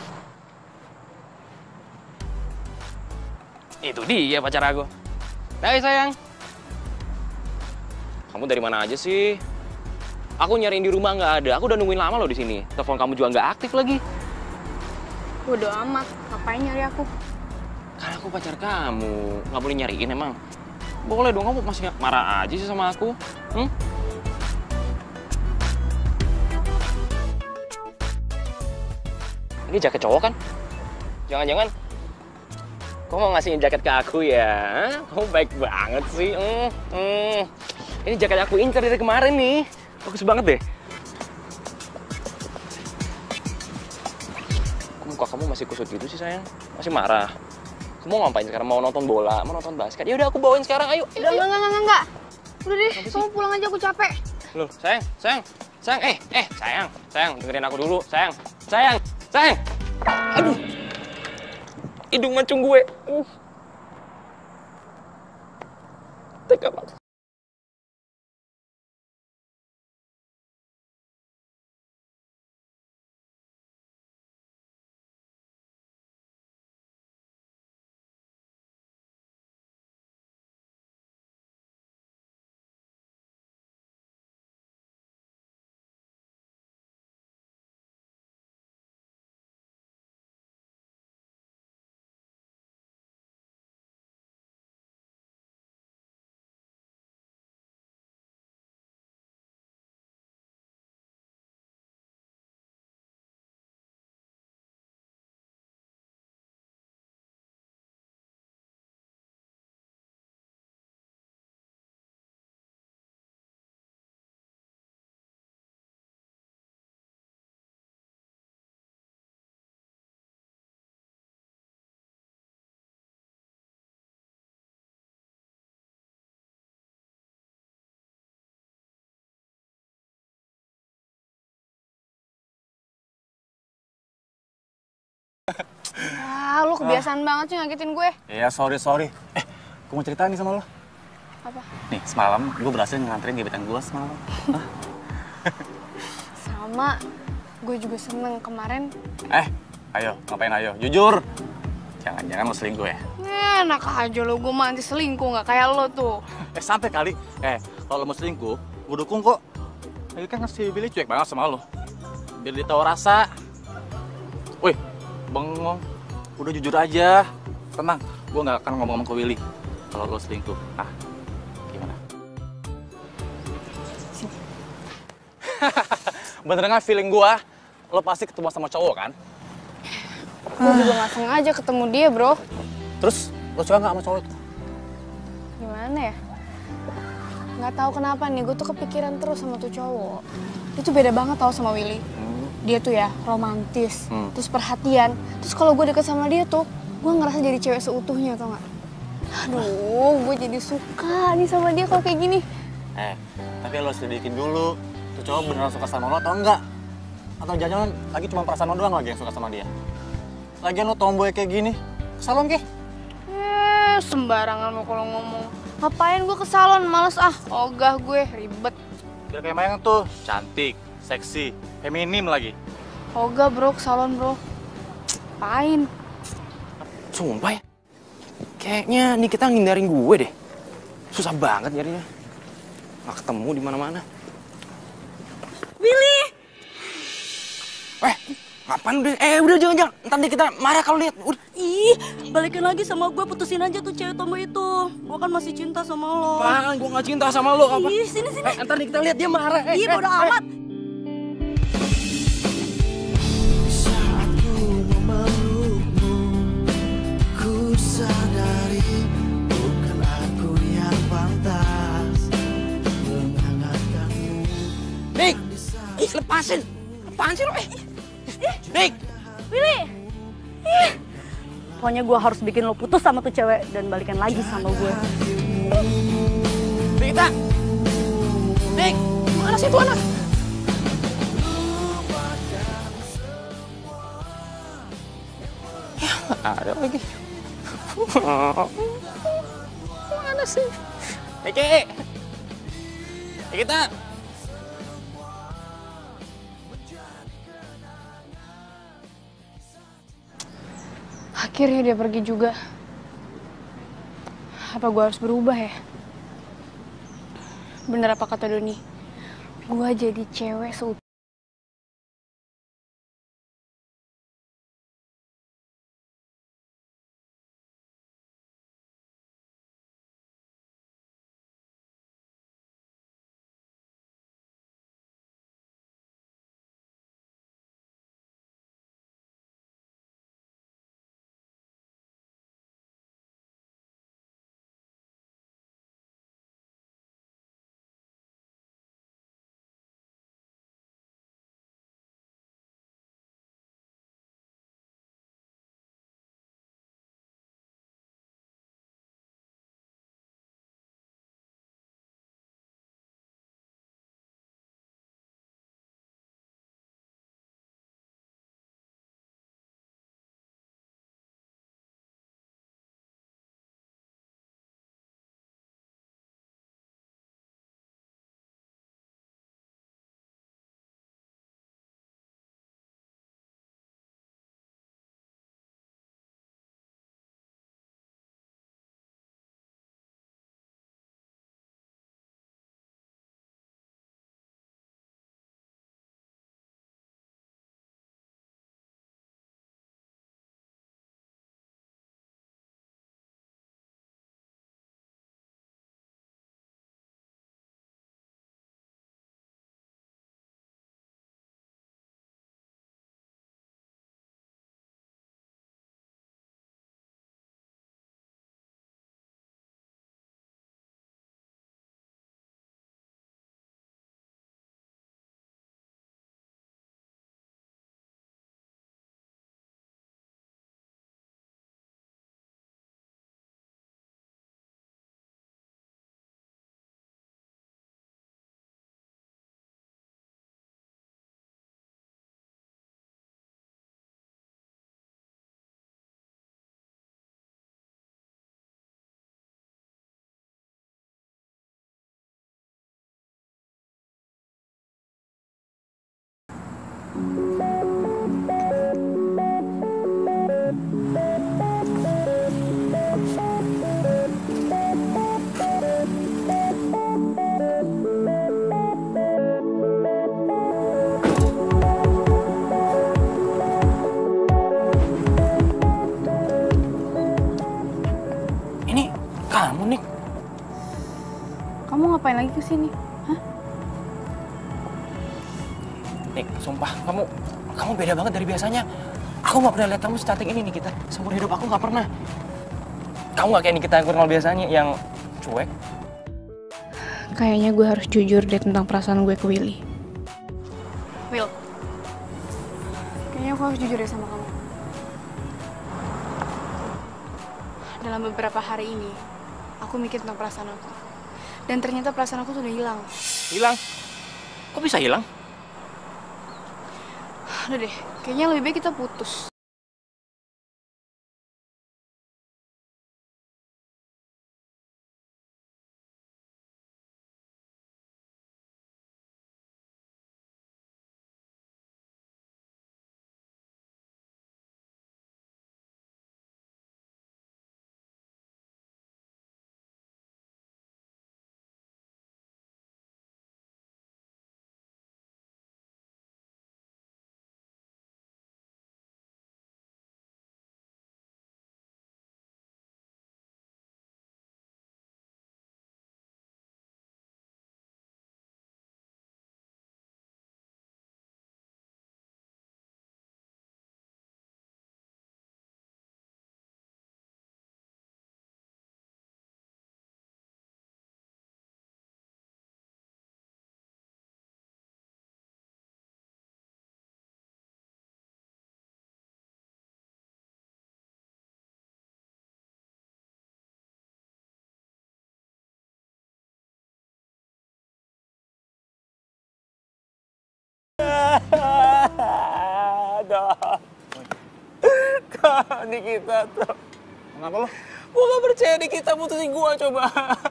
Itu dia pacar aku. Hai sayang. Kamu dari mana aja sih? Aku nyariin di rumah nggak ada. Aku udah nungguin lama loh di sini. Telepon kamu juga nggak aktif lagi. Bodo amat, ngapain nyari aku? Karena aku pacar kamu, nggak boleh nyariin emang. Boleh dong, kamu masih marah aja sih sama aku. Ini jaket cowok kan? Jangan-jangan kamu mau ngasihin jaket ke aku ya? Kamu baik banget sih. Ini jaket aku incer dari kemarin nih. Bagus banget deh. Muka kamu masih kusut gitu sih sayang. Masih marah. Kamu mau ngapain sekarang? Mau nonton bola? Mau nonton basket? Ya udah aku bawain sekarang. Ayo. Enggak. Udah deh, kamu pulang aja, aku capek. Loh, sayang. Sayang, dengerin aku dulu. Sayang. Aduh. Hidung mancung gue. Tega banget. Lu kebiasaan banget sih ngagetin gue. Iya, sorry. Gue mau cerita nih sama lo. Apa? Nih, semalam gue berhasil nganterin gebetan gue semalam. Sama, gue juga seneng kemarin. Ayo, ngapain ayo? Jujur. Jangan-jangan lo selingkuh ya? Enak aja lo, gue mah anti selingkuh, gak kayak lo tuh. Santai kali. Kalau lo mau selingkuh, gue dukung kok. Lagi kan ngasih Billy cuek banget sama lo. biar dia tahu rasa. Wih, bengong. Udah jujur aja. Tenang, gue nggak akan ngomong-ngomong ke Willy kalau lo selingkuh. Ah, gimana? Bener nggak feeling gue? Lo pasti ketemu sama cowok kan? Gue juga nggak sengaja ketemu dia, bro. Terus, lo suka nggak sama cowok itu? Gimana ya? Nggak tahu kenapa nih, gue tuh kepikiran terus sama tuh cowok. Dia tuh beda banget tau sama Willy. Dia tuh ya romantis, terus perhatian. Terus kalau gue deket sama dia tuh, gue ngerasa jadi cewek seutuhnya, tau nggak? Aduh, gue jadi suka nih sama dia kalau kayak gini. Tapi lo selidikin dulu. Tuh cowok beneran suka sama lo atau enggak? Atau jangan-jangan lagi cuma perasaan lo doang lagi yang suka sama dia? Lagian lo tomboy kayak gini, ke salon kek? Sembarangan lo kalau ngomong. Ngapain gue ke salon, males ah. Ogah gue, ribet. Biar kayak Mayang tuh, cantik, seksi, feminim lagi. Ogah bro, ke salon bro. Ngapain? Sumpah ya, kayaknya nih kita ngindarin gue deh. Susah banget nyarinya. Nggak ketemu di mana-mana. Willy! Ngapain udah? Udah jangan. Ntar deh kita marah kalau lihat. Udah. Ih, balikin lagi sama gue, putusin aja tuh cewek tomboy itu. Gue kan masih cinta sama lo. Apaan? Gue nggak cinta sama lo. Apa? Ih, sini. Ntar deh kita lihat dia marah. Ih, bodo amat. Saat ku memelukmu, ku sadari bukan aku yang pantas menghangatkanmu. Nik! Lepasin! Apaan sih lo? Nik! Willy! Pokoknya gue harus bikin lo putus sama tuh cewek dan balikan lagi sama gue. Nik, Nik! Mana sih tuh anak? Ya, ada lagi. Mana sih? Eki! Kita! Akhirnya dia pergi juga. Apa gue harus berubah ya? Bener apa kata Doni? Gue jadi cewek seutuhnya. ngapain lagi kesini? Hah? Nik, sumpah, kamu beda banget dari biasanya. Aku nggak pernah lihat kamu secantik ini Nikita. Seumur hidup aku nggak pernah. Kamu nggak kayak Nikita yang kenal biasanya, yang cuek. Kayaknya gue harus jujur deh tentang perasaan gue ke Willy. Will, kayaknya aku harus jujur deh sama kamu. Dalam beberapa hari ini, aku mikir tentang perasaan aku. Dan ternyata perasaan aku sudah hilang. Hilang? Kok bisa hilang? Udah deh, kayaknya lebih baik kita putus. Nikita tuh. Kenapa lo? Gua gak percaya Nikita putusin gua coba.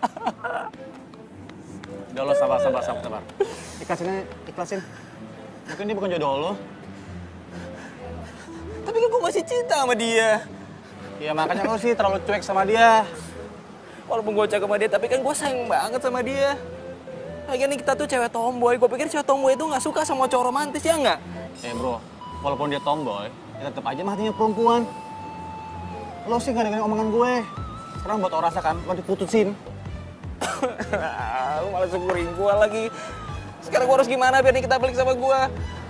Udah lo sabar. Ikhlasin. Mungkin dia bukan jodoh lo. Tapi kan gua masih cinta sama dia. Ya makanya lo sih terlalu cuek sama dia. Walaupun gua cuek sama dia, tapi kan gua sayang banget sama dia. Lagian Nikita tuh cewek tomboy. Gua pikir cewek tomboy itu gak suka sama cowok romantis, ya nggak? Bro, walaupun dia tomboy, ya tetep aja hatinya perempuan. Lo sih gak dengerin omongan gue. Sekarang buat lo rasakan, lo diputusin. Lu malah syukurin gue lagi. Sekarang gue harus gimana biar Nikita balik sama gue?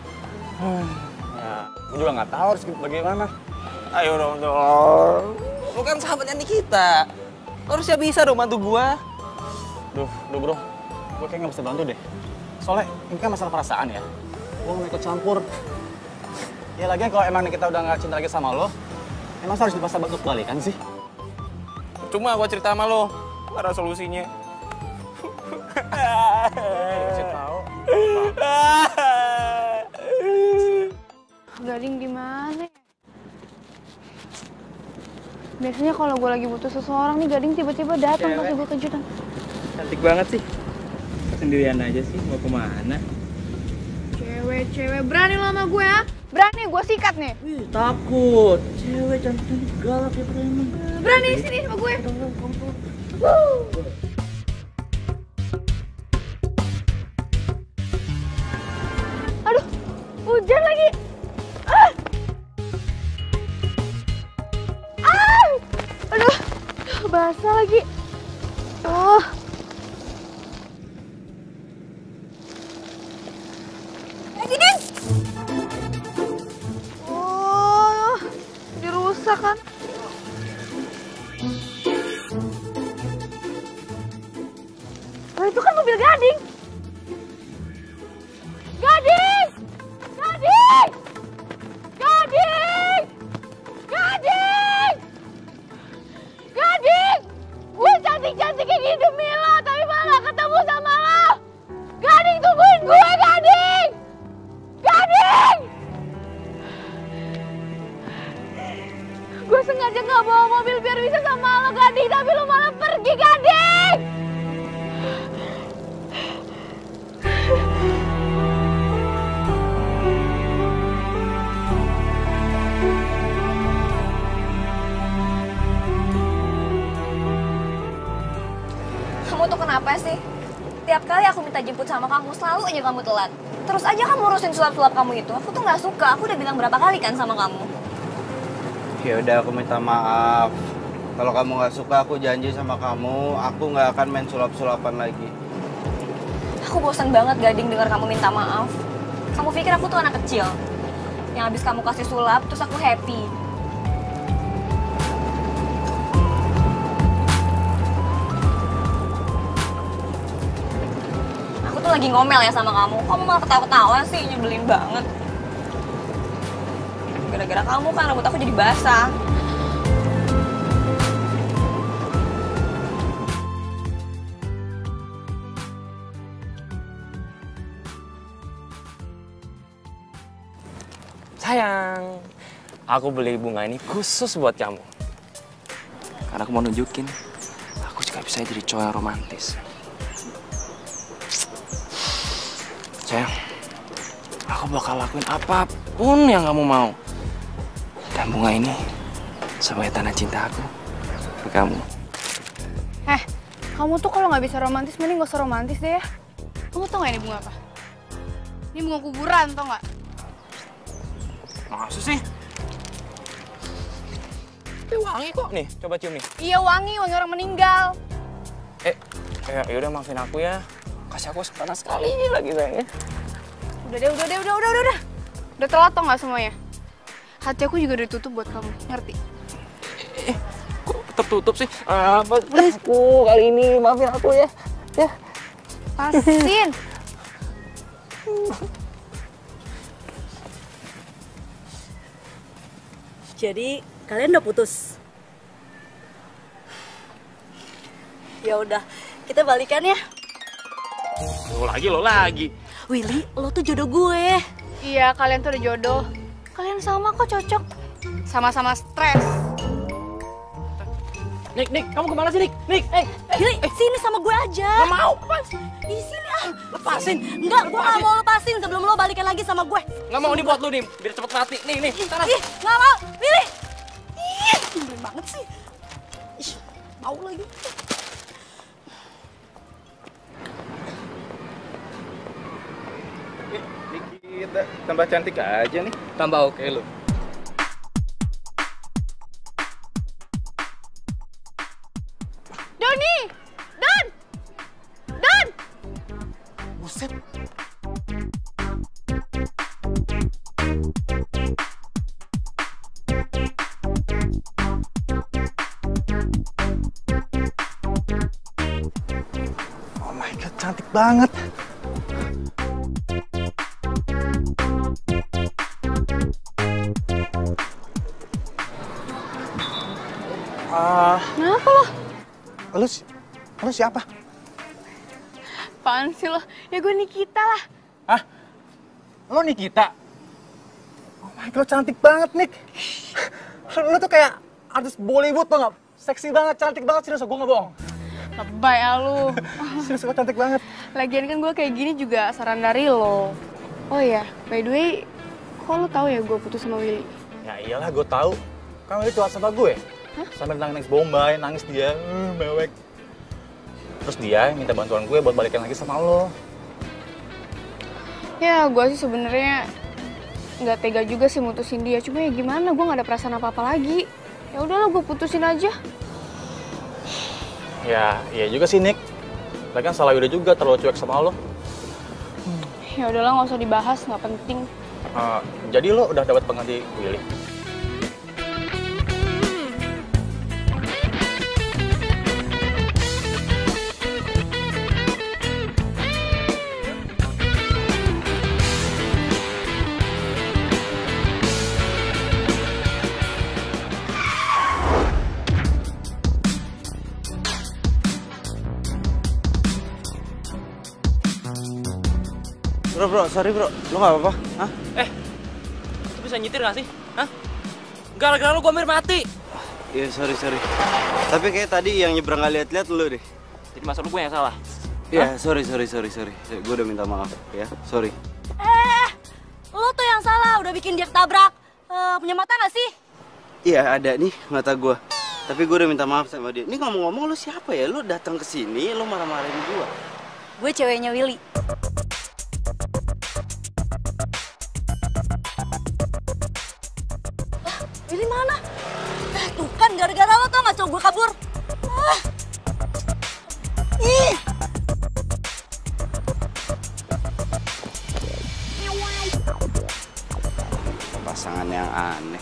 Nah, gue juga gak tahu harus bagaimana. Ayo dong. Lu kan sahabatnya Nikita. Lu harusnya bisa dong bantu gue. Duh bro, gue kayak gak bisa bantu deh. Soalnya ini kan masalah perasaan ya. Gue mau ikut campur. Ya lagian kalau emang Nikita udah gak cinta lagi sama lo, emang harus dipaksa untuk balikan sih? Cuma gue cerita sama lo, gak ada solusinya. Kasih tahu. Gading di mana ya? Biasanya kalau gue lagi butuh seseorang nih, Gading tiba-tiba datang kasih gue kejutan. Cantik banget sih. Sendirian aja sih, mau kemana? Cewek, berani lo sama gue ya? Berani, gue sikat nih. Wih, takut. Cewek cantik galak ya preman. Berani sini sama gue. Aduh, hujan lagi. Aduh, basah lagi. Oh. Gini. Oh, dirusak kan? Oh, itu kan mobil Gading. Gading! Gading! Gading! Gading! Gading! Gue cantik-cantik kayak gini demi lo, tapi malah ketemu sama lo. Gading, tungguin gue, Gading! Gading! Gue sengaja gak bawa mobil biar bisa sama lo, Gading, tapi lo malah pergi, Gading! Kamu tuh kenapa sih? Tiap kali aku minta jemput sama kamu, selalu aja kamu telat. Terus aja kamu urusin sulap-sulap kamu itu. Aku tuh nggak suka, aku udah bilang berapa kali kan sama kamu. Ya udah, aku minta maaf. Kalau kamu nggak suka, aku janji sama kamu, aku nggak akan main sulap-sulapan lagi. Aku bosan banget Gading dengar kamu minta maaf. Kamu pikir aku tuh anak kecil yang habis kamu kasih sulap terus aku happy. Aku tuh lagi ngomel ya sama kamu. Kamu malah ketawa-ketawa sih, nyebelin banget. Gara-gara kamu kan rambut aku jadi basah. Sayang, aku beli bunga ini khusus buat kamu. Karena aku mau nunjukin, aku juga bisa jadi cowok yang romantis. Sayang, aku bakal lakuin apapun yang kamu mau. Dan bunga ini sebagai tanda cinta aku ke kamu. Kamu tuh kalau nggak bisa romantis, mending gak usah romantis deh ya. Kamu tau gak ini bunga apa? Ini bunga kuburan, tau nggak? Masa sih? Tapi wangi kok nih, coba cium nih. Iya wangi orang meninggal. Ya udah maafin aku ya. Kasih aku panas sekali lagi sayang ya. Udah. Udah telat tau nggak semuanya? Hati aku juga udah ditutup buat kamu, ngerti? Kok tertutup sih? Please aku kali ini maafin aku ya. Ya. Pasin. Jadi kalian udah putus? Ya udah, kita balikan ya. Lo lagi. Willy, lo tuh jodoh gue. Iya, kalian tuh udah jodoh. Kalian sama kok cocok. Sama-sama stres. Nick, kamu kemana sih, Nick? Willy, sini sama gue aja. Gak mau. Di sini ah. Lepasin. Enggak, gue gak mau lepasin sebelum lo balikan lagi sama gue. Gak mau, ini buat lu nih, biar cepet mati. Nih. Ih, gak mau. Willy. Ih, nyebelin banget sih. Ih, bau lagi. Kita tambah cantik aja nih. Tambah oke lu. Doni! Don! Buset. Oh my god, cantik banget. Kenapa lo? Lu siapa? Apaan sih lo? Ya gue Nikita lah. Hah? Lo Nikita? Oh my god, cantik banget, Nick. Lo tuh kayak artis Bollywood, tau gak? Seksi banget, cantik banget, serius, gue gak bohong. Lebay ya lu. Serius, gue cantik banget. Lagian kan gue kayak gini juga saran dari lo. Oh iya, by the way, kok lo tahu ya gue putus sama Willy? Ya iyalah, gue tahu. Kan Willy curhat sama gue. Sambil nangis Bombay, nangis dia, mewek. Terus dia minta bantuan gue buat balikan lagi sama lo. Ya, gue sih sebenarnya nggak tega juga sih mutusin dia. Cuma ya gimana, gue nggak ada perasaan apa-apa lagi. Ya udahlah, gue putusin aja. Ya, iya juga sih, Nick. Tapi kan salah Yuda juga terlalu cuek sama lo. Ya udahlah, nggak usah dibahas, nggak penting. Jadi lo udah dapat pengganti Willy? Bro, sorry bro, lo gak apa-apa? Hah? Lu bisa nyetir gak sih? Hah? Gara-gara lu gue hampir mati. Iya, sorry. Tapi kayak tadi yang nyebrang gak lihat-lihat lu deh. Jadi masa lu gue yang salah? Iya, sorry. Gue udah minta maaf ya, sorry. Lo tuh yang salah, udah bikin dia ketabrak. Punya mata gak sih? Iya, ada nih mata gue. Tapi gue udah minta maaf sama dia. Ini ngomong-ngomong, lu siapa ya? Lu datang ke sini, lu marah-marahin gue. Gue ceweknya Willy. Willy mana? Tuh kan gara-gara lo tau gak cowok gue kabur. Ih. Pasangan yang aneh.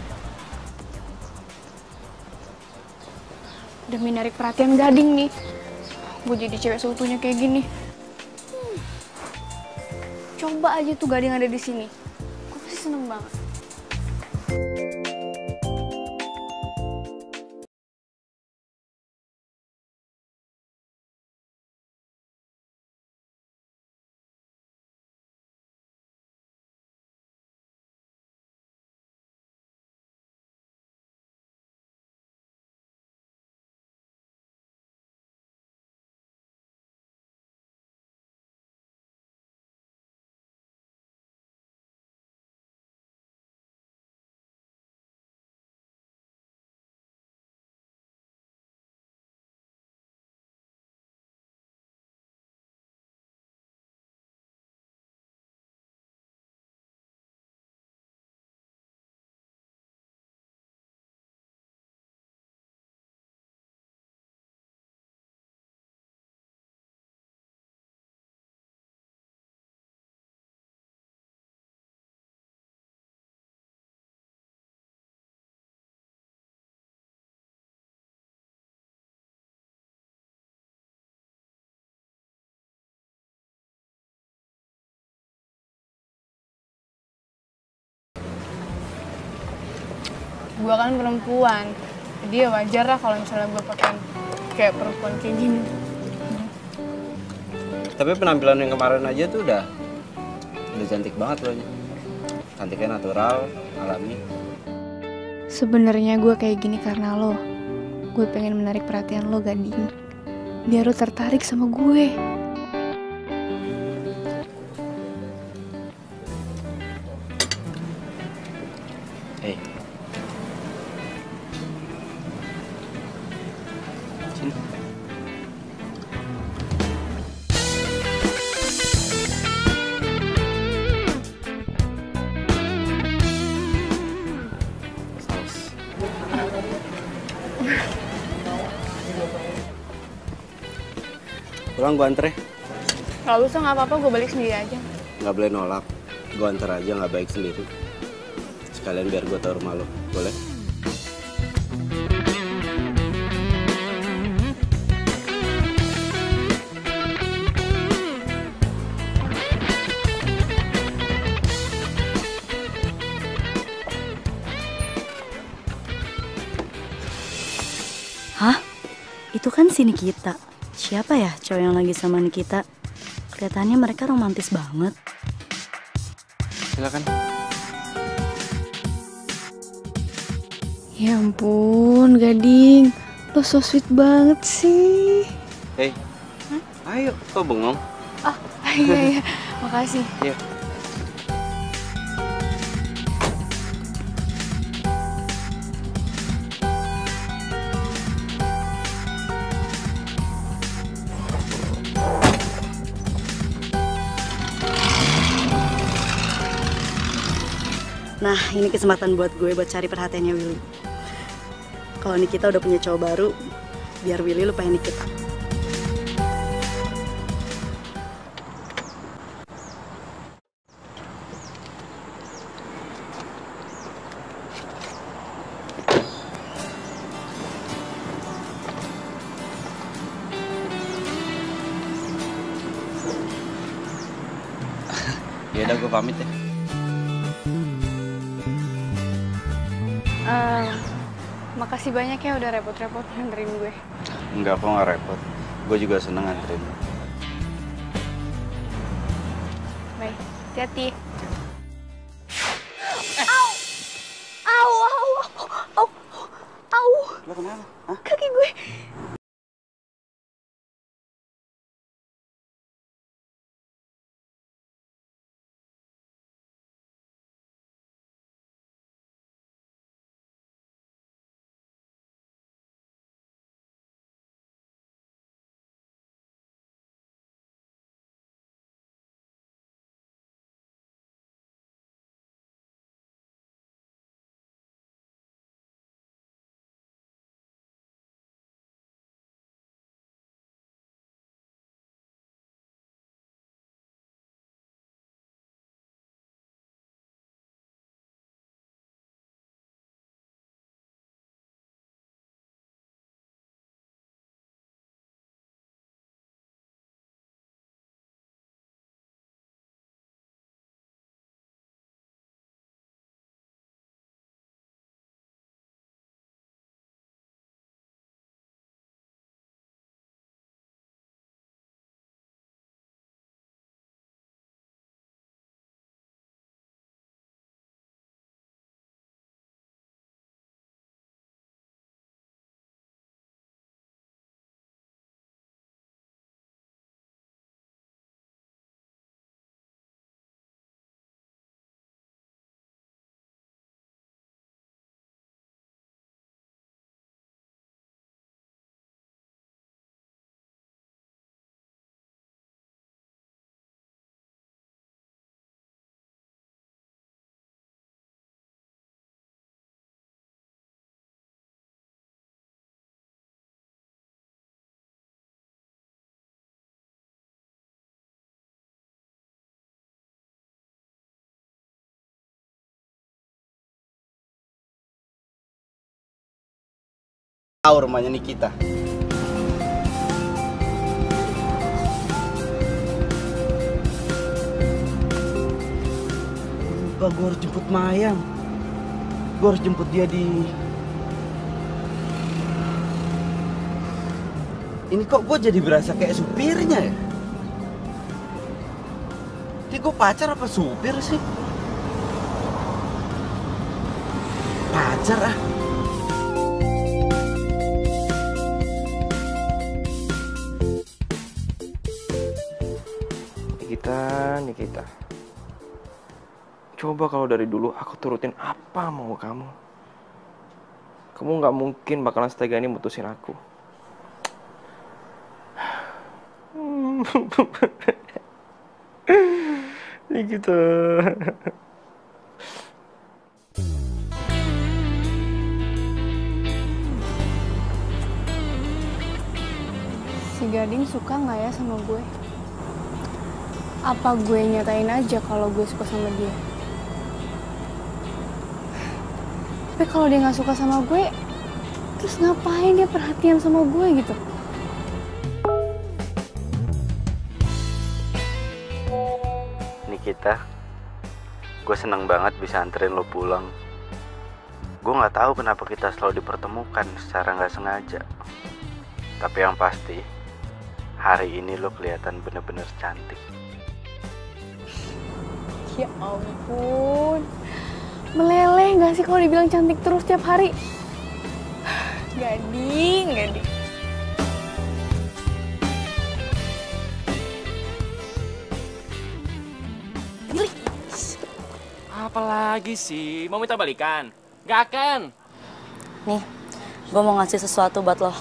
Demi narik perhatian Gading nih, gue jadi cewek seutuhnya kayak gini. Coba aja tuh Gading ada di sini, gue pasti seneng banget. Gue kan perempuan, jadi ya wajar lah kalau misalnya gue pakai kayak perempuan kayak gini. Tapi penampilan yang kemarin aja tuh udah cantik banget loh. Cantiknya natural, alami. Sebenarnya gue kayak gini karena lo. Gue pengen menarik perhatian lo, Gading. Biar lo tertarik sama gue. Hei. Sini. Pulang gue anter ya? Gak usah, gak apa-apa, gue balik sendiri aja. Gak boleh nolak, gue anter aja, gak baik sendiri. Sekalian biar gue tau rumah lo, boleh? Hah? Itu kan si Nikita. Siapa ya cowok yang lagi sama Nikita? Kelihatannya mereka romantis banget. Silakan. Ya ampun, Gading. Lo so sweet banget sih. Hei, ayo, kok bengong? Oh, iya, makasih. Iya. Nah, ini kesempatan buat gue buat cari perhatiannya Willy. Kalau Nikita udah punya cowok baru, biar Willy lupain Nikita. Ya udah, gue pamit ya. Makasih banyak ya udah repot-repot nganterin gue. Enggak, kok nggak repot. Gue juga seneng nganterin. Baik, hati-hati. Au! Au, au, au, au. Lo kenapa? Hah? Kaki gue. tahu rumahnya Nikita. Lupa gue harus jemput Mayang. Gue harus jemput dia di... Ini kok gue jadi berasa kayak supirnya ya? Ini gue pacar apa supir sih? Pacar ah. Nikita. Coba kalau dari dulu aku turutin apa mau kamu. Kamu nggak mungkin bakalan setega ini mutusin aku. Nikita. Si Gading suka nggak ya sama gue? Apa gue nyatain aja kalau gue suka sama dia? Tapi kalau dia nggak suka sama gue, terus ngapain dia perhatian sama gue gitu? Nikita, gue seneng banget bisa anterin lo pulang. Gue nggak tahu kenapa kita selalu dipertemukan secara nggak sengaja. Tapi yang pasti, hari ini lo kelihatan bener-bener cantik. Ya ampun, meleleh nggak sih kalau dibilang cantik terus tiap hari? Gading. Apalagi sih? Mau minta balikan? Gak akan. Nih, gue mau ngasih sesuatu buat lo.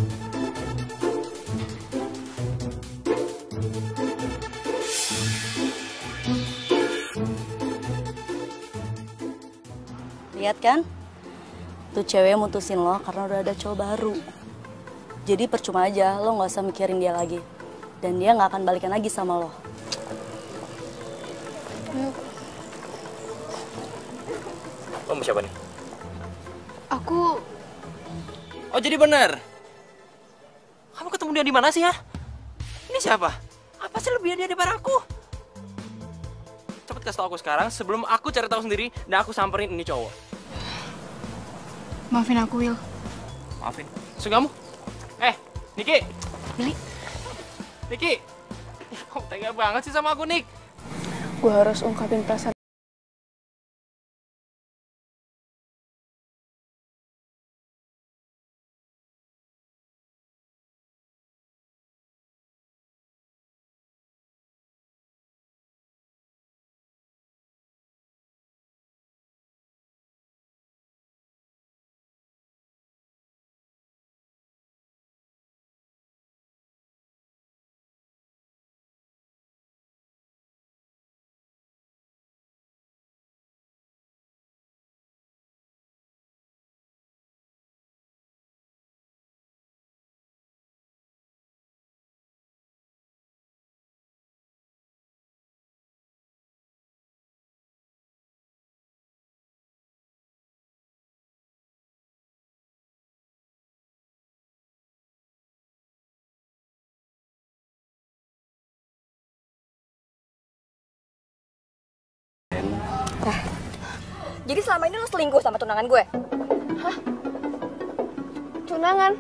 Lihat kan? Tuh cewek mutusin lo karena udah ada cowok baru. Jadi percuma aja, lo gak usah mikirin dia lagi. Dan dia gak akan balikan lagi sama lo. Lo mau siapa nih? Aku... Oh jadi bener? Kamu ketemu dia di mana sih ya? Ini siapa? Apa sih lebihnya dia daripada aku? Cepet kasih tau aku sekarang sebelum aku cari tahu sendiri dan aku samperin ini cowok. Maafin aku, Will. Maafin? Maksud kamu? Niki! Billy? Niki! Kok tega banget sih sama aku, Nik? Gue harus ungkapin perasaan. Jadi selama ini lo selingkuh sama tunangan gue? Hah? Tunangan?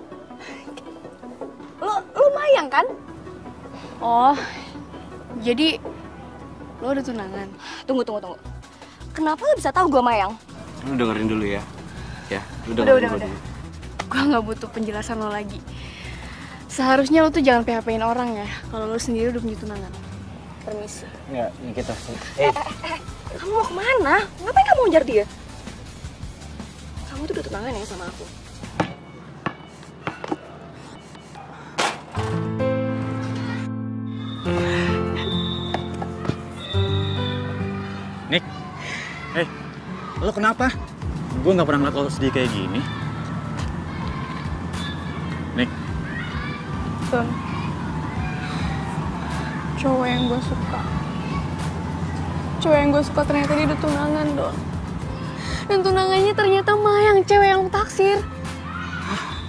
Lo Mayang kan? Oh, jadi lo ada tunangan? Tunggu. Kenapa lo bisa tahu gue Mayang? Lu dengerin dulu ya. Ya, lu Udah. dengerin dulu. Gue nggak butuh penjelasan lo lagi. Seharusnya lo tuh jangan PHP-in orang ya, kalau lo sendiri udah punya tunangan. Permisi. Ya, Nikita. Kamu mau kemana? Ngapain kamu ngejar dia? Kamu tuh udah tunangan ya sama aku. Nik, lo kenapa? Gue nggak pernah ngeliat lo sedih kayak gini. Nik. Ton, cowok yang gue suka. Cewek yang gue suka ternyata dia udah tunangan, Don. Dan tunangannya ternyata Mayang, cewek yang lo taksir.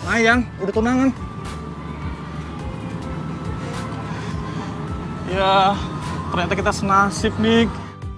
Lumayan, udah tunangan. Ya, ternyata kita senasib, Nik.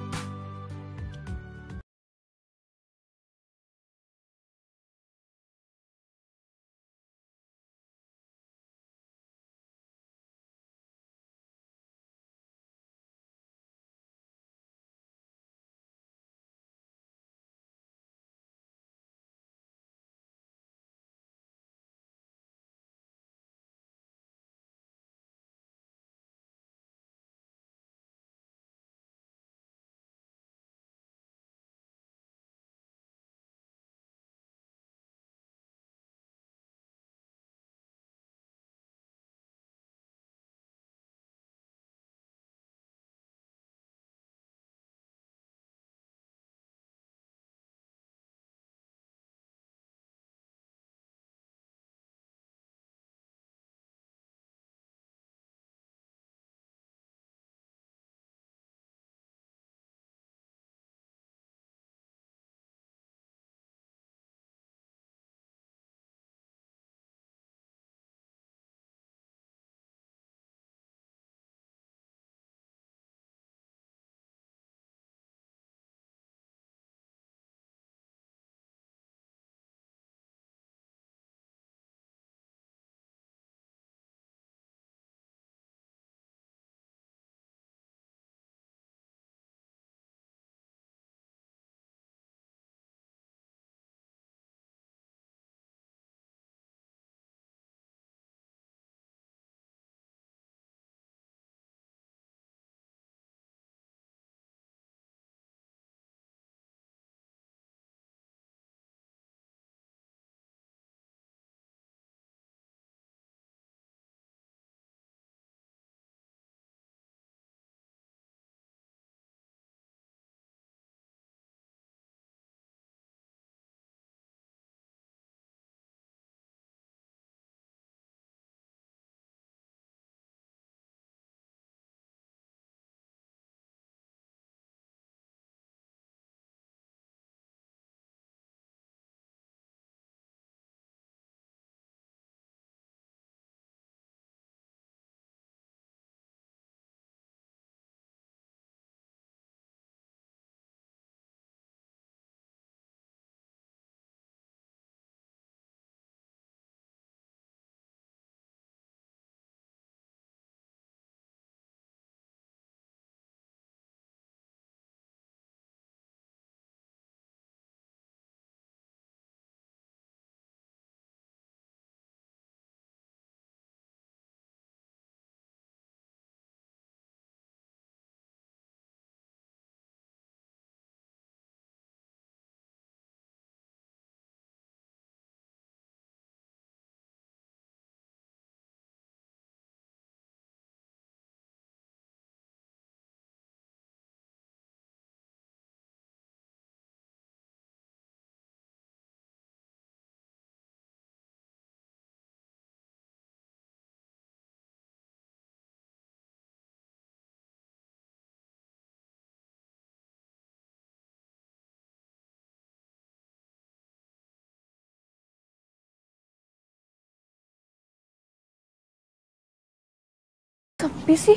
Sepi sih,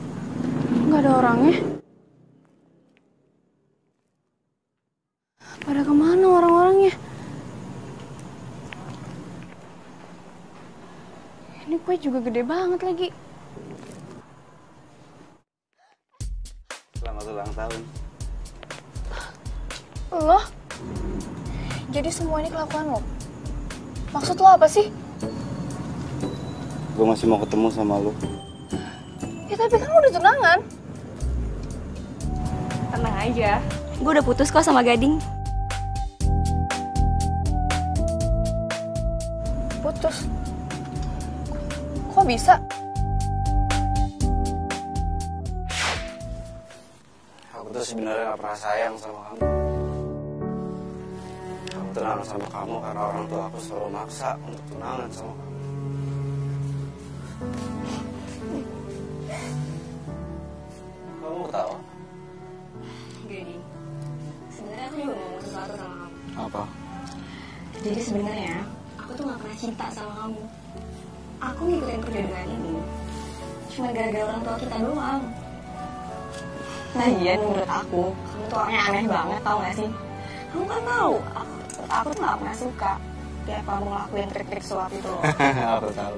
nggak ada orangnya. Pada kemana orang-orangnya? Ini kue juga gede banget lagi. Selamat ulang tahun. Loh? Jadi semua ini kelakuan lo? Maksud lo apa sih? Gue masih mau ketemu sama lo. Ya tapi kan lo udah tunangan. Tenang aja, gue udah putus kok sama Gading. Putus? Kok bisa? Aku tuh sebenarnya gak pernah sayang sama kamu. Aku tunangan sama kamu karena orang tua aku selalu maksa untuk tunangan sama kamu. Kamu ketawa? Gading, sebenarnya aku juga mau ngomong sesuatu sama kamu. Apa? Jadi sebenarnya aku aku tuh gak pernah cinta sama kamu. Aku ngikutin perjodohan ini cuma gara-gara orang tua kita doang. Lagian menurut aku, kamu tuh orangnya aneh banget, tau gak sih? Kamu kan tahu, aku tuh gak pernah suka tiap kamu ngelakuin trik-trik suap itu loh. Aku tahu.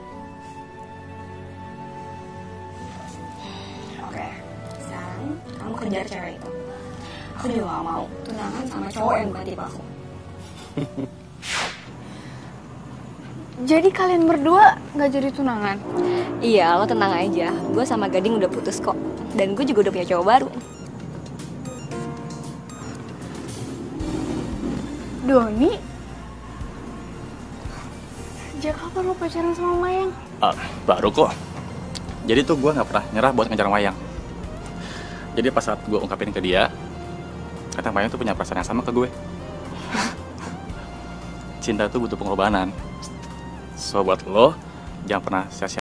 Oke, sekarang kamu kejar cewek itu. Aku juga gak mau tunangan sama cowok yang bukan tipe aku. Jadi kalian berdua nggak jadi tunangan? Iya, lo tenang aja. Gue sama Gading udah putus kok. Dan gue juga udah punya cowok baru. Doni? Sejak kapan lo pacaran sama Mayang? Baru kok. Jadi tuh gue nggak pernah nyerah buat ngejar Mayang. Jadi pas saat gue ungkapin ke dia, kata Mayang tuh punya perasaan yang sama ke gue. Cinta tuh butuh pengorbanan. So buat lo, jangan pernah sia-sia